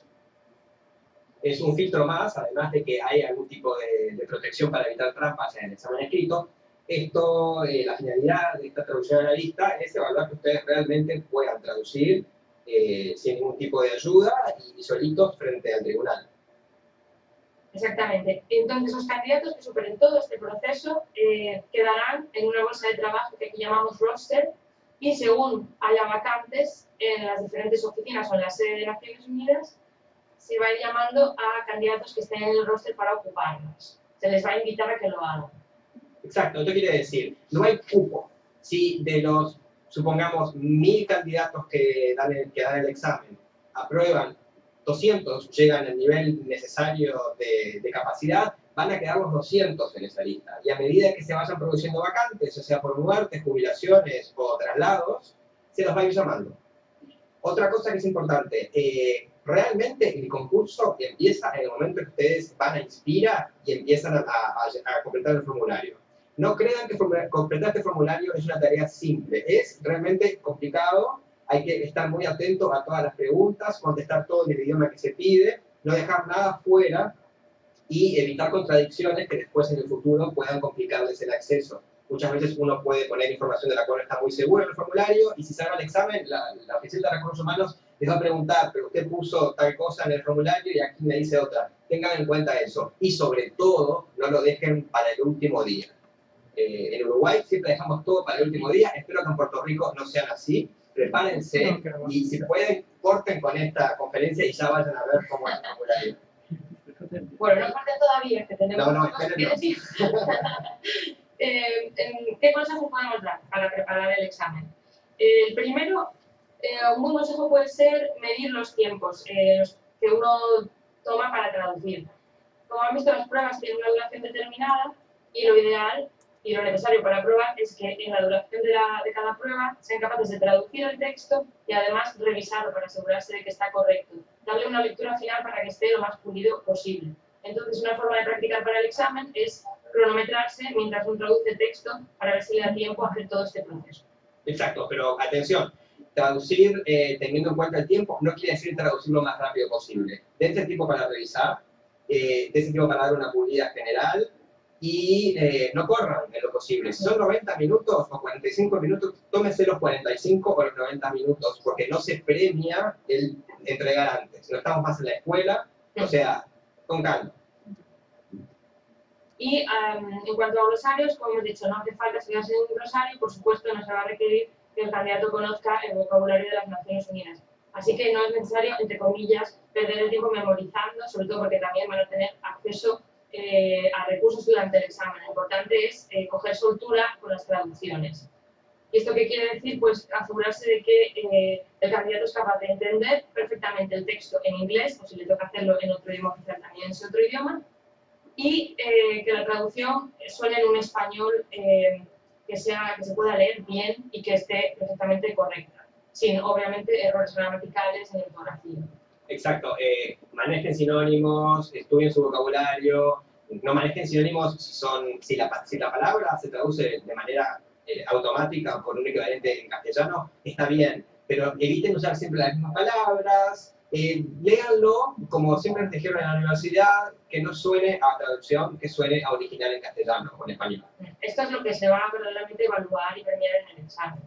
Es un filtro más, además de que hay algún tipo de, de protección para evitar trampas en el examen escrito. Esto, eh, la finalidad de esta traducción analista es evaluar que ustedes realmente puedan traducir eh, sin ningún tipo de ayuda y solitos frente al tribunal. Exactamente. Entonces, los candidatos que superen todo este proceso eh, quedarán en una bolsa de trabajo que aquí llamamos roster y según haya vacantes en las diferentes oficinas o en la sede de Naciones Unidas, se va a ir llamando a candidatos que estén en el roster para ocuparlas. Se les va a invitar a que lo hagan. Exacto, esto quiere decir, no hay cupo. Si de los, supongamos, mil candidatos que dan el, que dan el examen aprueban, doscientos llegan al nivel necesario de, de capacidad, van a quedar los doscientos en esa lista. Y a medida que se vayan produciendo vacantes, o sea por muertes, jubilaciones o traslados, se los va a ir llamando. Otra cosa que es importante, eh, realmente el concurso empieza en el momento que ustedes van a Inspira y empiezan a, a, a completar el formulario. No crean que completar este formulario es una tarea simple, es realmente complicado hay que estar muy atento a todas las preguntas, contestar todo en el idioma que se pide, no dejar nada fuera y evitar contradicciones que después en el futuro puedan complicarles el acceso. Muchas veces uno puede poner información de la cual no está muy seguro en el formulario y si salva el examen, la, la oficina de recursos humanos les va a preguntar, pero usted puso tal cosa en el formulario y aquí me dice otra. Tengan en cuenta eso. Y sobre todo, no lo dejen para el último día. Eh, en Uruguay siempre dejamos todo para el último día. Espero que en Puerto Rico no sean así. Prepárense y si pueden, corten con esta conferencia y ya vayan a ver cómo es el formulario. Bueno, no corten todavía, que tenemos No, no, cosas que espérenlo. decir. eh, en- ¿Qué consejos podemos dar para preparar el examen? Eh, el primero, eh, un buen consejo puede ser medir los tiempos eh, los que uno toma para traducir. Como han visto, las pruebas tienen una duración determinada y lo ideal y lo necesario para probar es que en la duración de, la, de cada prueba sean capaces de traducir el texto y además revisarlo para asegurarse de que está correcto. Darle una lectura final para que esté lo más pulido posible. Entonces, una forma de practicar para el examen es cronometrarse mientras uno traduce texto para ver si le da tiempo a hacer todo este proceso. Exacto, pero atención, traducir eh, teniendo en cuenta el tiempo no quiere decir traducir lo más rápido posible. Dense el tiempo para revisar, eh, dense el tiempo para dar una pulida general y eh, no corran en lo posible. Si son noventa minutos o cuarenta y cinco minutos, tómense los cuarenta y cinco o los noventa minutos, porque no se premia el entregar antes. No estamos más en la escuela, o sea, con calma. Y um, en cuanto a glosarios, como hemos dicho, no hace falta estudiarse un glosario, por supuesto no se va a requerir que el candidato conozca el vocabulario de las Naciones Unidas. Así que no es necesario, entre comillas, perder el tiempo memorizando, sobre todo porque también van a tener acceso eh, a recursos durante el examen. Lo importante es eh, coger soltura con las traducciones. ¿Y esto qué quiere decir? Pues asegurarse de que eh, el candidato es capaz de entender perfectamente el texto en inglés, o si le toca hacerlo en otro idioma oficial también en ese otro idioma, y eh, que la traducción suene en un español eh, que, sea, que se pueda leer bien y que esté perfectamente correcta, sin obviamente errores gramaticales en ortografía. Exacto, eh, manejen sinónimos, estudien su vocabulario, no manejen sinónimos si, son, si, la, si la palabra se traduce de manera eh, automática por un equivalente en castellano, está bien, pero eviten usar siempre las mismas palabras. Eh, léanlo, como siempre nos dijeron en la universidad, que no suene a traducción, que suene a original en castellano o en español. Esto es lo que se va a verdaderamente evaluar y premiar en el examen.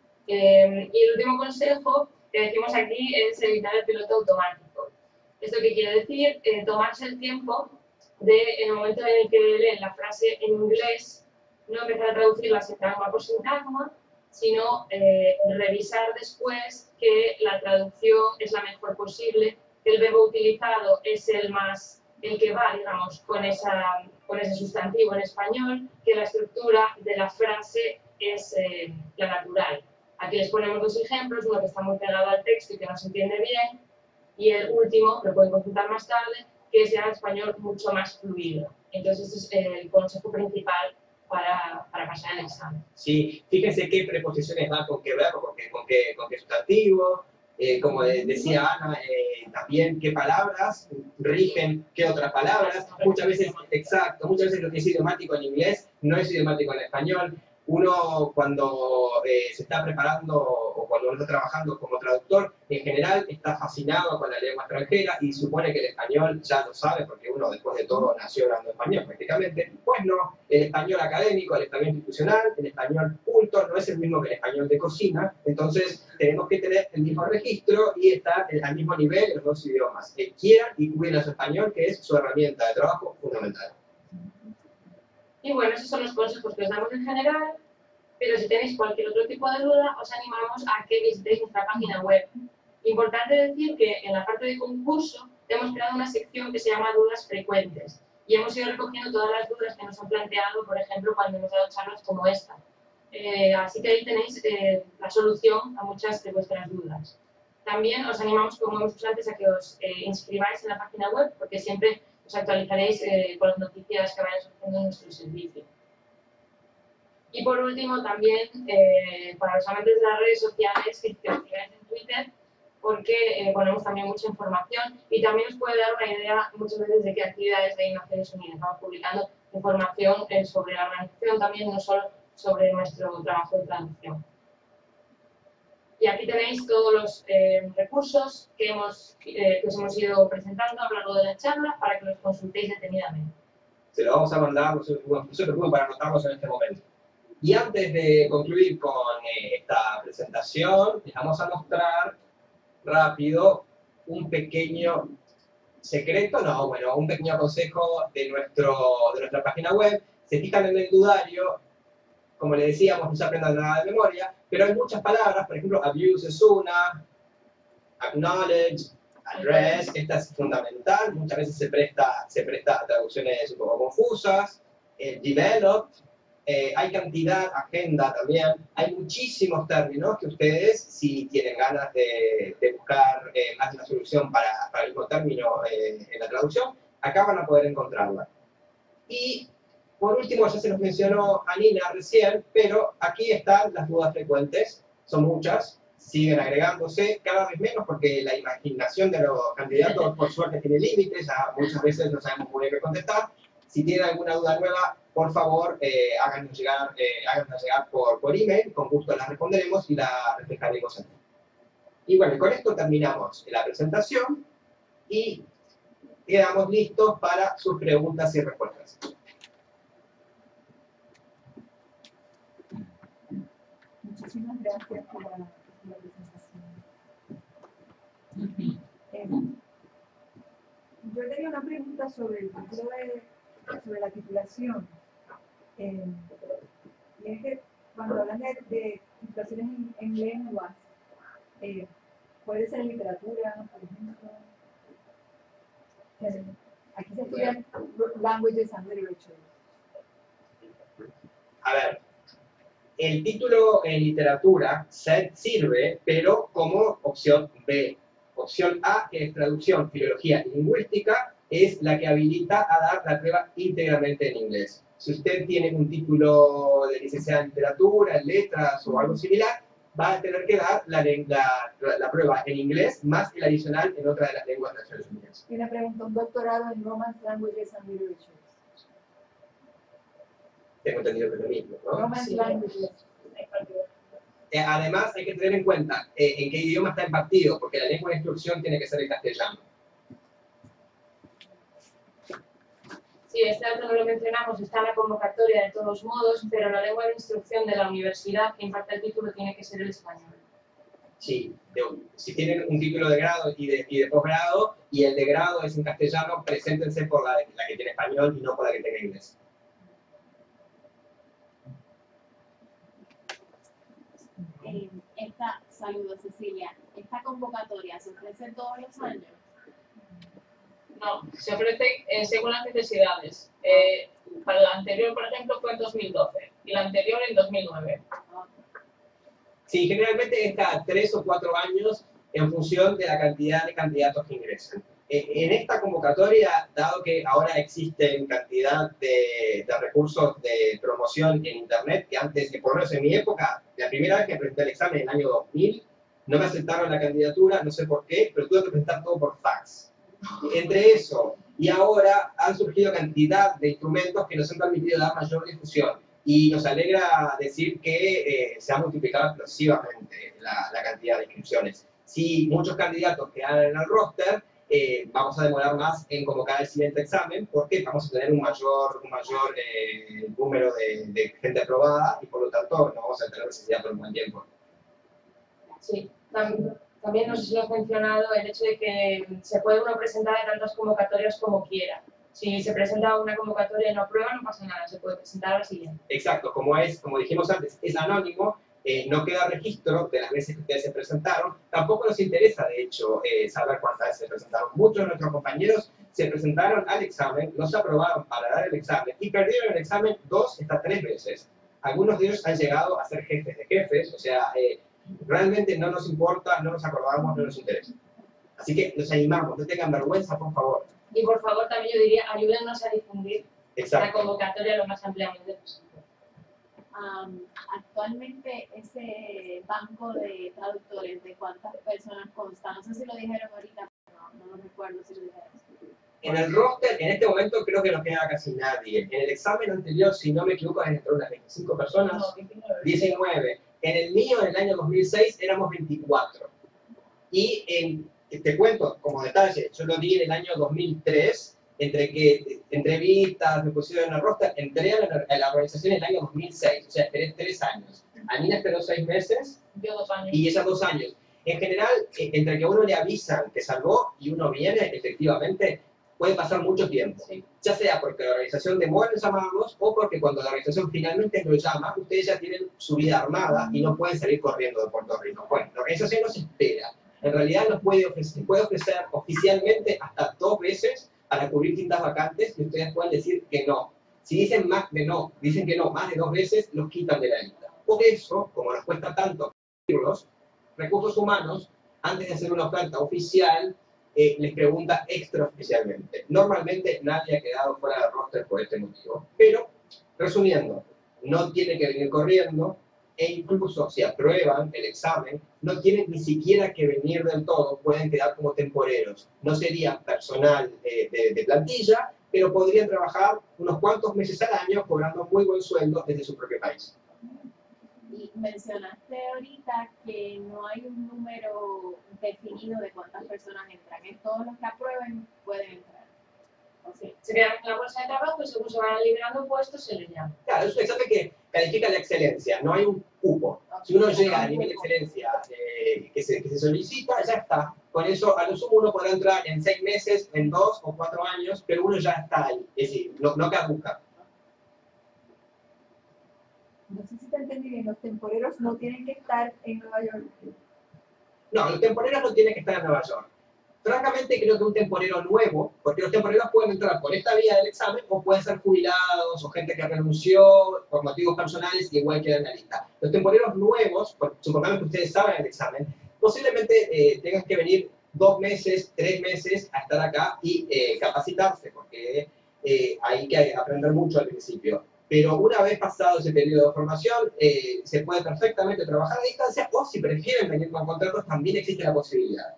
Eh, y el último consejo que decimos aquí es evitar el piloto automático. ¿Esto qué quiere decir? Eh, tomarse el tiempo de, en el momento en el que leen la frase en inglés, no empezar a traducirla sintagma por sintagma, sino eh, revisar después que la traducción es la mejor posible, que el verbo utilizado es el más, el que va, digamos, con, esa, con ese sustantivo en español, que la estructura de la frase es eh, la natural. Aquí les ponemos dos ejemplos, uno que está muy pegado al texto y que no se entiende bien, y el último, que pueden consultar más tarde, que es ya en español mucho más fluido. Entonces, este es el consejo principal para, para pasar el examen. Sí, fíjense qué preposiciones van con qué verbo, con qué, con qué, con qué sustantivo, eh, como decía Ana, eh, también qué palabras rigen qué otras palabras. Muchas veces, exacto, muchas veces lo que es idiomático en inglés no es idiomático en español. Uno cuando eh, se está preparando o cuando uno está trabajando como traductor, en general está fascinado con la lengua extranjera y supone que el español ya lo sabe porque uno después de todo nació hablando español prácticamente. Pues no, el español académico, el español institucional, el español culto no es el mismo que el español de cocina, entonces tenemos que tener el mismo registro y estar al mismo nivel en los dos idiomas. Que quieran y cuiden a su español, que es su herramienta de trabajo fundamental. Y bueno, esos son los consejos que os damos en general, pero si tenéis cualquier otro tipo de duda, os animamos a que visitéis nuestra página web. Importante decir que en la parte de concurso hemos creado una sección que se llama Dudas Frecuentes y hemos ido recogiendo todas las dudas que nos han planteado, por ejemplo, cuando hemos dado charlas como esta. Eh, así que ahí tenéis eh, la solución a muchas de vuestras dudas. También os animamos, como hemos dicho antes, a que os eh, inscribáis en la página web, porque siempre os actualizaréis eh, con las noticias que vayan surgiendo en nuestro servicio. Y por último, también eh, para los amantes de las redes sociales, que os sigáis en Twitter, porque eh, ponemos también mucha información y también os puede dar una idea muchas veces de qué actividades hay en Naciones Unidas. Vamos publicando información eh, sobre la organización también, no solo sobre nuestro trabajo de traducción. Y aquí tenéis todos los eh, recursos que, hemos, eh, que os hemos ido presentando a lo largo de la charla para que los consultéis detenidamente. Se lo vamos a mandar, no se preocupen para anotarlos en este momento. Y antes de concluir con eh, esta presentación, les vamos a mostrar rápido un pequeño secreto, no, bueno, un pequeño consejo de, nuestro, de nuestra página web. Se fijan en el dudario, como les decíamos, no se aprendan nada de memoria, pero hay muchas palabras, por ejemplo, abuse es una, acknowledge, address, esta es fundamental, muchas veces se presta, se presta a traducciones un poco confusas, eh, develop, eh, hay cantidad, agenda también, hay muchísimos términos que ustedes, si tienen ganas de, de buscar eh, más de una solución para, para el mismo término eh, en la traducción, acá van a poder encontrarla. Y por último, ya se nos mencionó a Nina recién, pero aquí están las dudas frecuentes, son muchas, siguen agregándose, cada vez menos porque la imaginación de los candidatos por suerte tiene límites, ya muchas veces no sabemos muy bien qué contestar. Si tienen alguna duda nueva, por favor, eh, háganos llegar, eh, háganos llegar por, por email, con gusto las responderemos y la reflejaremos aquí. Y bueno, con esto terminamos la presentación y quedamos listos para sus preguntas y respuestas. Muchísimas gracias por la, por la presentación. Eh, yo tenía una pregunta sobre el título de, sobre la titulación. Eh, y es que cuando hablan de, de titulaciones en, en lenguas, eh, puede ser literatura, por ejemplo. Eh, aquí se estudian languages and literature. A ver, el título en literatura sirve, pero como opción B. Opción A, que es traducción, filología y lingüística, es la que habilita a dar la prueba íntegramente en inglés. Si usted tiene un título de licenciada en literatura, en letras o algo similar, va a tener que dar la, la, la prueba en inglés más el adicional en otra de las lenguas de Naciones Unidas. Y una pregunta, un doctorado en Romance Languages and Literature. Tengo entendido que es lo mismo, ¿no? Romance Sí. Languages. Eh, además, hay que tener en cuenta eh, en qué idioma está impartido, porque la lengua de instrucción tiene que ser el castellano. Sí, este dato no lo mencionamos, está en la convocatoria de todos modos, pero la lengua de instrucción de la universidad que imparte el título tiene que ser el español. Sí, de, si tienen un título de grado y de, y de posgrado, y el de grado es en castellano, preséntense por la, la que tiene español y no por la que tenga inglés. Eh, esta, saludos Cecilia, esta convocatoria se ofrece todos los años. No, se ofrece eh, según las necesidades. Eh, para la anterior, por ejemplo, fue en dos mil doce y la anterior en dos mil nueve. Sí, generalmente es cada tres o cuatro años en función de la cantidad de candidatos que ingresan. Eh, en esta convocatoria, dado que ahora existen cantidad de, de recursos de promoción en Internet, que antes, que por lo menos en mi época, la primera vez que presenté el examen en el año dos mil, no me aceptaron la candidatura, no sé por qué, pero tuve que presentar todo por fax. Entre eso y ahora han surgido cantidad de instrumentos que nos han permitido dar mayor difusión. Y nos alegra decir que eh, se ha multiplicado explosivamente la, la cantidad de inscripciones. Si muchos candidatos quedan en el roster, eh, vamos a demorar más en convocar el siguiente examen porque vamos a tener un mayor, un mayor eh, número de, de gente aprobada y por lo tanto no vamos a tener necesidad por un buen tiempo. Sí, también, también no sé si lo has mencionado el hecho de que se puede uno presentar en tantas convocatorias como quiera. Si se presenta una convocatoria y no aprueba, no pasa nada, se puede presentar a la siguiente. Exacto, como es, como dijimos antes, es anónimo, eh, no queda registro de las veces que ustedes se presentaron, tampoco nos interesa, de hecho, eh, saber cuántas veces se presentaron. Muchos de nuestros compañeros se presentaron al examen, los aprobaron para dar el examen y perdieron el examen dos hasta tres veces. Algunos de ellos han llegado a ser jefes de jefes, o sea, eh, realmente no nos importa, no nos acordamos, no nos interesa. Así que los animamos, no tengan vergüenza, por favor. Y por favor, también yo diría, ayúdennos a difundir Exacto. la convocatoria lo más ampliamente posible. Um, actualmente ese banco de traductores, ¿de cuántas personas consta? No sé si lo dijeron ahorita, pero no, no lo recuerdo si lo dijeron. En el roster, en este momento, creo que no queda casi nadie. En el examen anterior, si no me equivoco, entró unas veinticinco personas, No, diecinueve. diecinueve. En el mío, en el año dos mil seis, éramos veinticuatro. Y en, te cuento como detalle, yo lo di en el año dos mil tres, entre que entrevistas, me pusieron en el roster, entré a la, a la organización en el año dos mil seis, o sea, esperé tres años. Anina esperó seis meses Yo dos años. y ella dos años. En general, eh, entre que a uno le avisan que salvó y uno viene, efectivamente, puede pasar mucho tiempo. Sí. Ya sea porque la organización demora en llamarlos o porque cuando la organización finalmente lo llama, ustedes ya tienen su vida armada y no pueden salir corriendo de Puerto Rico. Bueno, la organización no se espera. En realidad nos puede ofrecer, puede ofrecer oficialmente hasta dos veces para cubrir distintas vacantes y ustedes pueden decir que no. Si dicen más de no, dicen que no más de dos veces, los quitan de la lista. Por eso, como nos cuesta tanto conseguirlos, Recursos Humanos, antes de hacer una oferta oficial, eh, les pregunta extraoficialmente. Normalmente nadie ha quedado fuera del roster por este motivo. Pero, resumiendo, no tiene que venir corriendo e incluso si aprueban el examen, no tienen ni siquiera que venir del todo, pueden quedar como temporeros. No serían personal eh, de, de plantilla, pero podrían trabajar unos cuantos meses al año cobrando muy buen sueldo desde su propio país. Y mencionaste ahorita que no hay un número definido de cuántas personas entran. Es todos los que aprueben pueden entrar. ¿O sí? Se quedan en la bolsa de trabajo y según se van liberando puestos se les llama. Claro, es un examen que califica la excelencia, no hay un cupo. Si uno llega al nivel de excelencia eh, que, se, que se solicita, ya está. Con eso, a lo sumo uno podrá entrar en seis meses, en dos o cuatro años, pero uno ya está ahí. Es decir, no, no caduca. No sé si te entendí bien, los temporeros no tienen que estar en Nueva York. No, los temporeros no tienen que estar en Nueva York. Francamente, creo que un temporero nuevo, porque los temporeros pueden entrar por esta vía del examen o pueden ser jubilados o gente que renunció por motivos personales y igual quedan en la lista. Los temporeros nuevos, supongamos que ustedes saben el examen, posiblemente eh, tengan que venir dos meses, tres meses a estar acá y eh, capacitarse, porque eh, hay que aprender mucho al principio. Pero una vez pasado ese periodo de formación, eh, se puede perfectamente trabajar a distancia o si prefieren venir con contratos, también existe la posibilidad.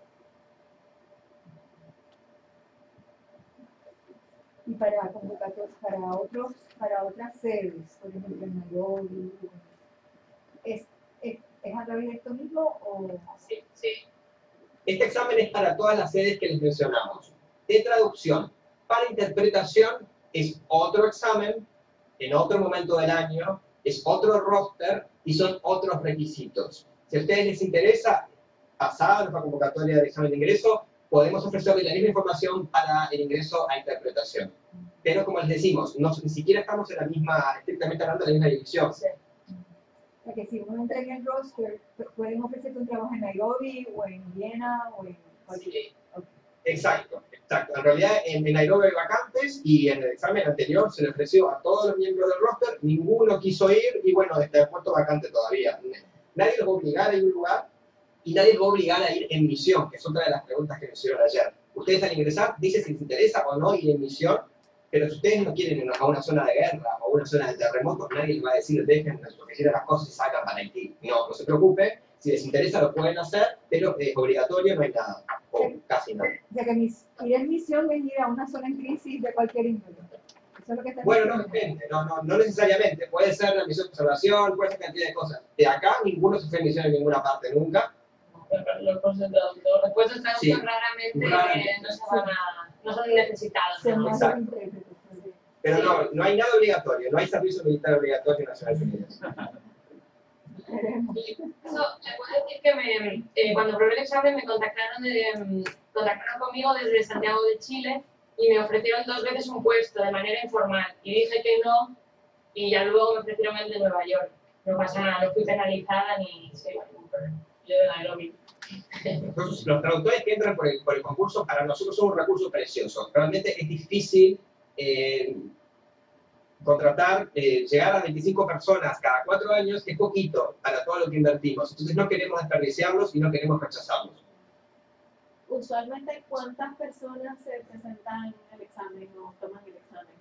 Y para convocatorias, para otros, para otras sedes, por ejemplo en Nairobi, ¿es, es, ¿es a través de esto mismo o...? Sí, sí. Este examen es para todas las sedes que les mencionamos. De traducción, para interpretación es otro examen, en otro momento del año, es otro roster y son otros requisitos. Si a ustedes les interesa pasar la convocatoria del examen de ingreso, podemos ofrecerles la misma información para el ingreso a interpretación. Pero como les decimos, no, ni siquiera estamos en la misma, estrictamente hablando, de la misma división. Sí. Porque si uno entra en el roster, pueden ofrecerte un trabajo en Nairobi o en Viena o en... Sí. Okay. Exacto, exacto. En realidad en, en Nairobi hay vacantes y en el examen anterior se le ofreció a todos los miembros del roster, ninguno quiso ir y bueno, está el puesto vacante todavía. Nadie los va a obligar a ir a un lugar y nadie los va a obligar a ir en misión, que es otra de las preguntas que me hicieron ayer. Ustedes al ingresar dicen si les interesa o no ir en misión, pero si ustedes no quieren ir a una zona de guerra o una zona de terremotos, nadie les va a decir dejen lo que hicieron las cosas y salgan para Haití. No, no se preocupe, si les interesa lo pueden hacer, pero es obligatorio, no hay nada, o casi nada. O sea que mis, ir en misión es ir a una zona en crisis de cualquier índole. Eso es lo que está Bueno, no diciendo. depende, no, no, no necesariamente. Puede ser una misión de observación, puede ser cantidad de cosas. De acá ninguno se fue en misión en ninguna parte nunca. Los puestos de traductor. Los puestos de traducción Sí. raramente, Raramente. eh, no, se van a, no son necesitados. Son ¿no? más Exacto. intérpretes. Pero no, no hay nada obligatorio, no hay servicio militar obligatorio en Naciones Unidas. Veremos. Eso, te puedo decir que me, eh, cuando probé el examen me contactaron, de, contactaron conmigo desde Santiago de Chile y me ofrecieron dos veces un puesto de manera informal y dije que no y ya luego me ofrecieron el de Nueva York. No pasa nada, no fui penalizada ni sí, ningún problema. Yo de Nairobi. Entonces, los traductores que entran por el, por el concurso para nosotros son un recurso precioso. Realmente es difícil eh, contratar, eh, llegar a veinticinco personas cada cuatro años, es poquito para todo lo que invertimos. Entonces no queremos desperdiciarlos y no queremos rechazarlos. Usualmente, ¿cuántas personas se presentan en el examen o toman el examen?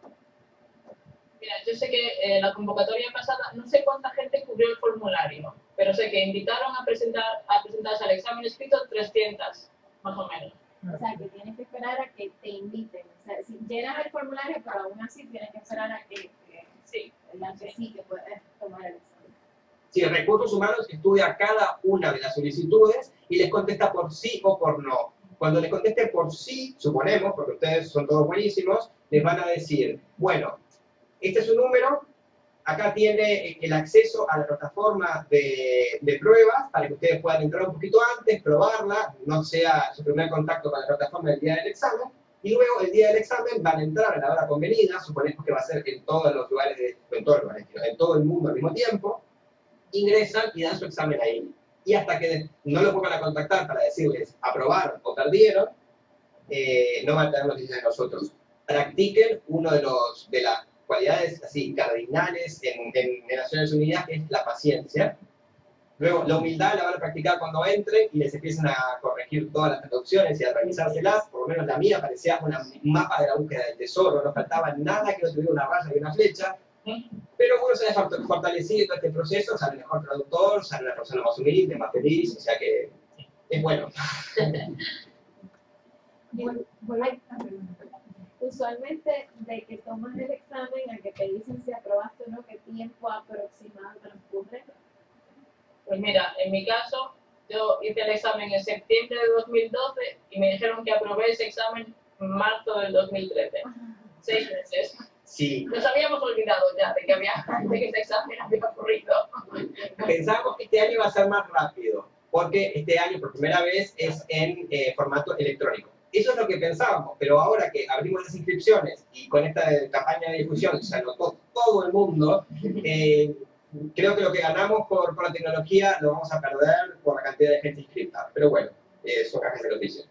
Mira, yo sé que eh, la convocatoria pasada, no sé cuánta gente cubrió el formulario, pero sé que invitaron a presentar a presentarse al examen escrito trescientas, más o menos. O sea, que tienes que esperar a que te inviten. O sea, si llenas el formulario, pero aún así tienes que esperar a que, que Sí. digan que sí, que puedes tomar el examen. Si Recursos Humanos estudia cada una de las solicitudes y les contesta por sí o por no. Cuando les conteste por sí, suponemos, porque ustedes son todos buenísimos, les van a decir, bueno, este es su número, acá tiene el acceso a la plataforma de, de pruebas para que ustedes puedan entrar un poquito antes, probarla, no sea su primer contacto con la plataforma el día del examen, y luego el día del examen van a entrar a la hora convenida, suponemos que va a ser en todos los lugares, de, en, todos los lugares en todo el mundo al mismo tiempo, ingresan y dan su examen ahí. Y hasta que no lo pongan a contactar para decirles aprobaron o perdieron, eh, no van a tener noticias de nosotros. Practiquen uno de, los, de las cualidades así cardinales en, en, en Naciones Unidas, que es la paciencia. Luego, la humildad la van a practicar cuando entren y les empiezan a corregir todas las traducciones y a revisárselas. Por lo menos la mía parecía una, un mapa de la búsqueda del tesoro, no faltaba nada que no tuviera una raya y una flecha. Pero uno se ha fortalecido todo este proceso, sale mejor traductor, sale una persona más humilde, más feliz, o sea que es bueno. Vuel- vuelve a preguntar. Usualmente, de que tomas el examen a que te dicen si aprobaste o no, ¿qué tiempo aproximado transcurre? Pues mira, en mi caso, yo hice el examen en septiembre de dos mil doce y me dijeron que aprobé ese examen en marzo del dos mil trece. Seis meses. Sí, Nos habíamos olvidado ya de que, había, de que ese examen había ocurrido. pensábamos que este año iba a ser más rápido, porque este año por primera vez es en eh, formato electrónico. Eso es lo que pensábamos, pero ahora que abrimos las inscripciones y con esta campaña de difusión se anotó todo el mundo, eh, creo que lo que ganamos por, por la tecnología lo vamos a perder por la cantidad de gente inscrita. Pero bueno, eh, son cajas de noticias.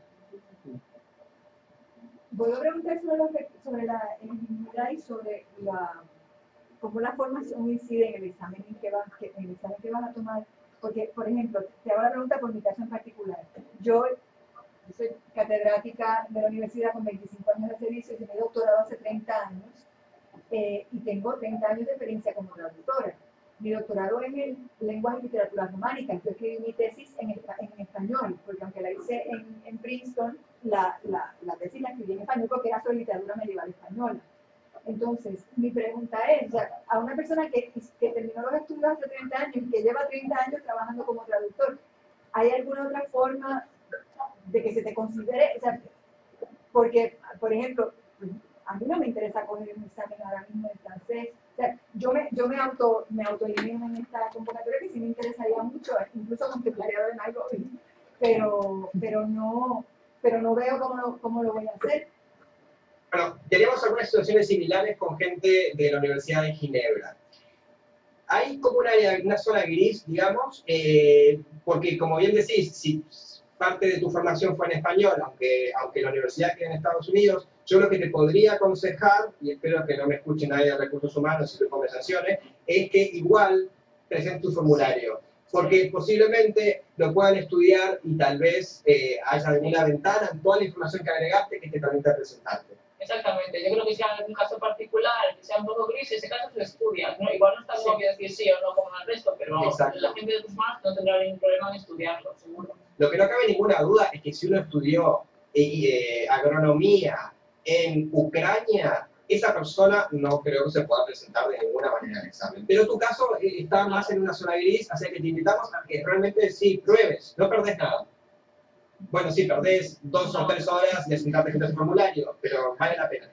Vuelvo a preguntar sobre, los re- sobre la elegibilidad y sobre la, cómo la formación incide en el examen en que vas, que, en el examen que vas a tomar. Porque, por ejemplo, te hago la pregunta por mi caso en particular. Yo, yo soy catedrática de la universidad con veinticinco años de servicio, hice mi doctorado hace treinta años eh, y tengo treinta años de experiencia como traductora. Mi doctorado es en lenguas y literatura románica. Yo escribí mi tesis en, espa- en español, porque aunque la hice en, en Princeton, la, la, la tesis la escribí en español porque era sobre literatura medieval española. Entonces, mi pregunta es, o sea, a una persona que, que terminó los estudios hace treinta años y que lleva treinta años trabajando como traductor, ¿hay alguna otra forma de que se te considere? O sea, porque, por ejemplo, a mí no me interesa coger un examen ahora mismo en francés. O sea, yo me, yo me auto, me autoelimino en esta convocatoria que sí me interesaría mucho, incluso contemplaría en algo, pero, pero no, pero no veo cómo lo, cómo lo voy a hacer. Bueno, tenemos algunas situaciones similares con gente de la Universidad de Ginebra. Hay como una, una zona gris, digamos, eh, porque como bien decís, si parte de tu formación fue en español, aunque, aunque la universidad quede en Estados Unidos, yo lo que te podría aconsejar, y espero que no me escuche nadie de Recursos Humanos y de conversaciones, es que igual presentes tu formulario, porque posiblemente lo puedan estudiar y tal vez eh, haya alguna ventana en toda la información que agregaste que te permita presentarte. Exactamente, yo creo que si hay algún caso particular, que sea un poco gris, ese caso se estudia. ¿No? Igual no está Sí. como que decir sí o no como en el resto, pero Exacto. la gente de tus manos no tendrá ningún problema en estudiarlo, seguro. Lo que no cabe ninguna duda es que si uno estudió eh, eh, agronomía en Ucrania, esa persona no creo que se pueda presentar de ninguna manera al examen. Pero tu caso eh, está más en una zona gris, así que te invitamos a que realmente sí pruebes, no perdés nada. Bueno, sí, perdés dos o tres horas de sentarte frente a tu formulario, pero vale la pena.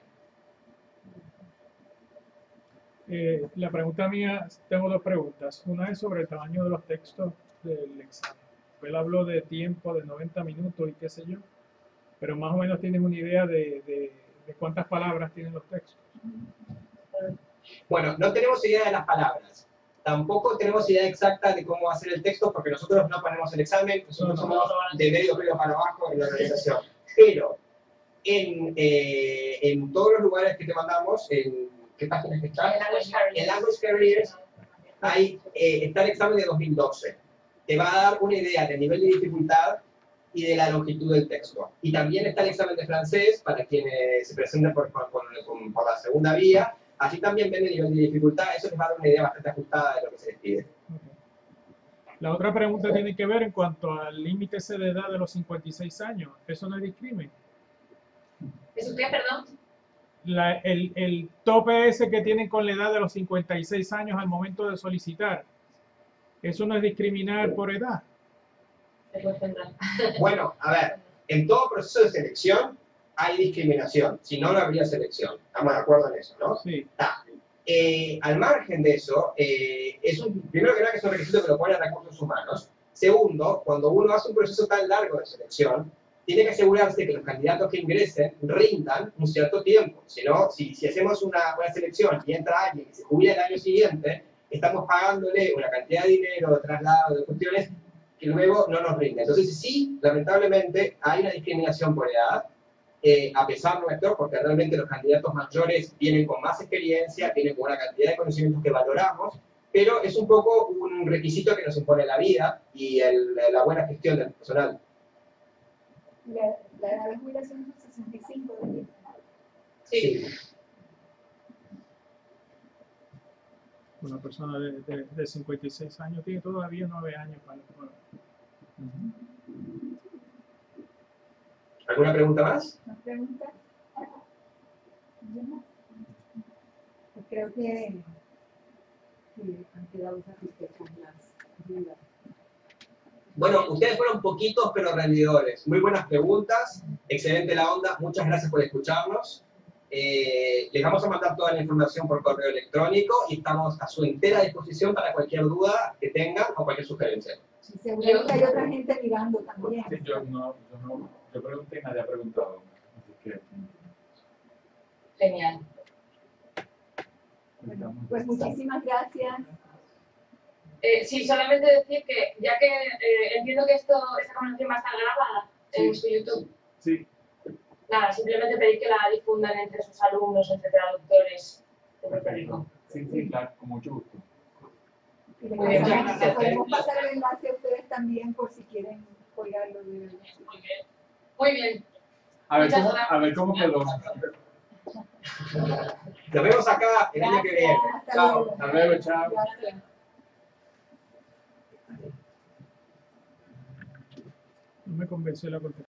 Eh, la pregunta mía, tengo dos preguntas. Una es sobre el tamaño de los textos del examen. Él habló de tiempo de noventa minutos y qué sé yo, pero más o menos tienes una idea de, de, de cuántas palabras tienen los textos. Bueno, no tenemos idea de las palabras. Tampoco tenemos idea exacta de cómo hacer el texto, porque nosotros no ponemos el examen, nosotros somos de medio río para abajo en la organización. Pero en, eh, en todos los lugares que te mandamos, en ¿qué páginas que están? En Language Careers. En Language Careers hay, eh, está el examen de dos mil doce. Te va a dar una idea del nivel de dificultad y de la longitud del texto. Y también está el examen de francés para quienes se presentan por, por, por, por la segunda vía. Así también ven el nivel de dificultad. Eso les va a dar una idea bastante ajustada de lo que se les pide. Okay. La otra pregunta tiene que ver en cuanto al límite ese de edad de los cincuenta y seis años. ¿Eso no es discrimen? ¿Eso qué, perdón? La, el, el tope ese que tienen con la edad de los cincuenta y seis años al momento de solicitar. Eso no es discriminar por edad. Se puede centrar. Bueno, a ver, en todo proceso de selección hay discriminación, si no, no habría selección. Estamos de acuerdo en eso, ¿no? Sí. Está. Eh, al margen de eso, eh, es un, primero que nada que es un requisito que lo ponen recursos humanos. Segundo, cuando uno hace un proceso tan largo de selección, tiene que asegurarse que los candidatos que ingresen rindan un cierto tiempo. Si no, si, si hacemos una, una selección y entra alguien que se jubila el año siguiente, estamos pagándole una cantidad de dinero, de traslado, de cuestiones que luego no nos rinde. Entonces, sí, lamentablemente, hay una discriminación por edad, eh, a pesar nuestro, porque realmente los candidatos mayores vienen con más experiencia, vienen con una cantidad de conocimientos que valoramos, pero es un poco un requisito que nos impone la vida y el, la buena gestión del personal. La, la edad de jubilación es sesenta y cinco de Sí. Una persona de, de, de cincuenta y seis años tiene todavía nueve años para... para- ¿Alguna pregunta más? ¿Más preguntas? Yo no. Pues creo que, que han quedado satisfechas las dudas. Bueno, ustedes fueron poquitos pero rendidores. Muy buenas preguntas, excelente la onda, muchas gracias por escucharnos. Eh, les vamos a mandar toda la información por correo electrónico y estamos a su entera disposición para cualquier duda que tengan o cualquier sugerencia. Y seguramente hay otra gente mirando también. Sí, yo no, yo no, yo pregunté y nadie ha preguntado. Así que, Genial. Bueno, pues muchísimas gracias. Eh, sí, solamente decir que, ya que eh, entiendo que esto, esta conversación va a estar grabada en su YouTube, sí, nada, simplemente pedir que la difundan entre sus alumnos, entre traductores de Puerto Rico. sí, sí, claro, con mucho gusto. Y les Muy bien, pasamos- muchas gracias. podemos pasar el enlace a ustedes también por si quieren colgarlo de... Muy bien. Muy bien. A ver Muchas cómo, gracias. a ver cómo quedó. Nos vemos acá el año que viene. Hasta Chao. luego. Hasta luego, chao. Gracias. No me convenció la contestación.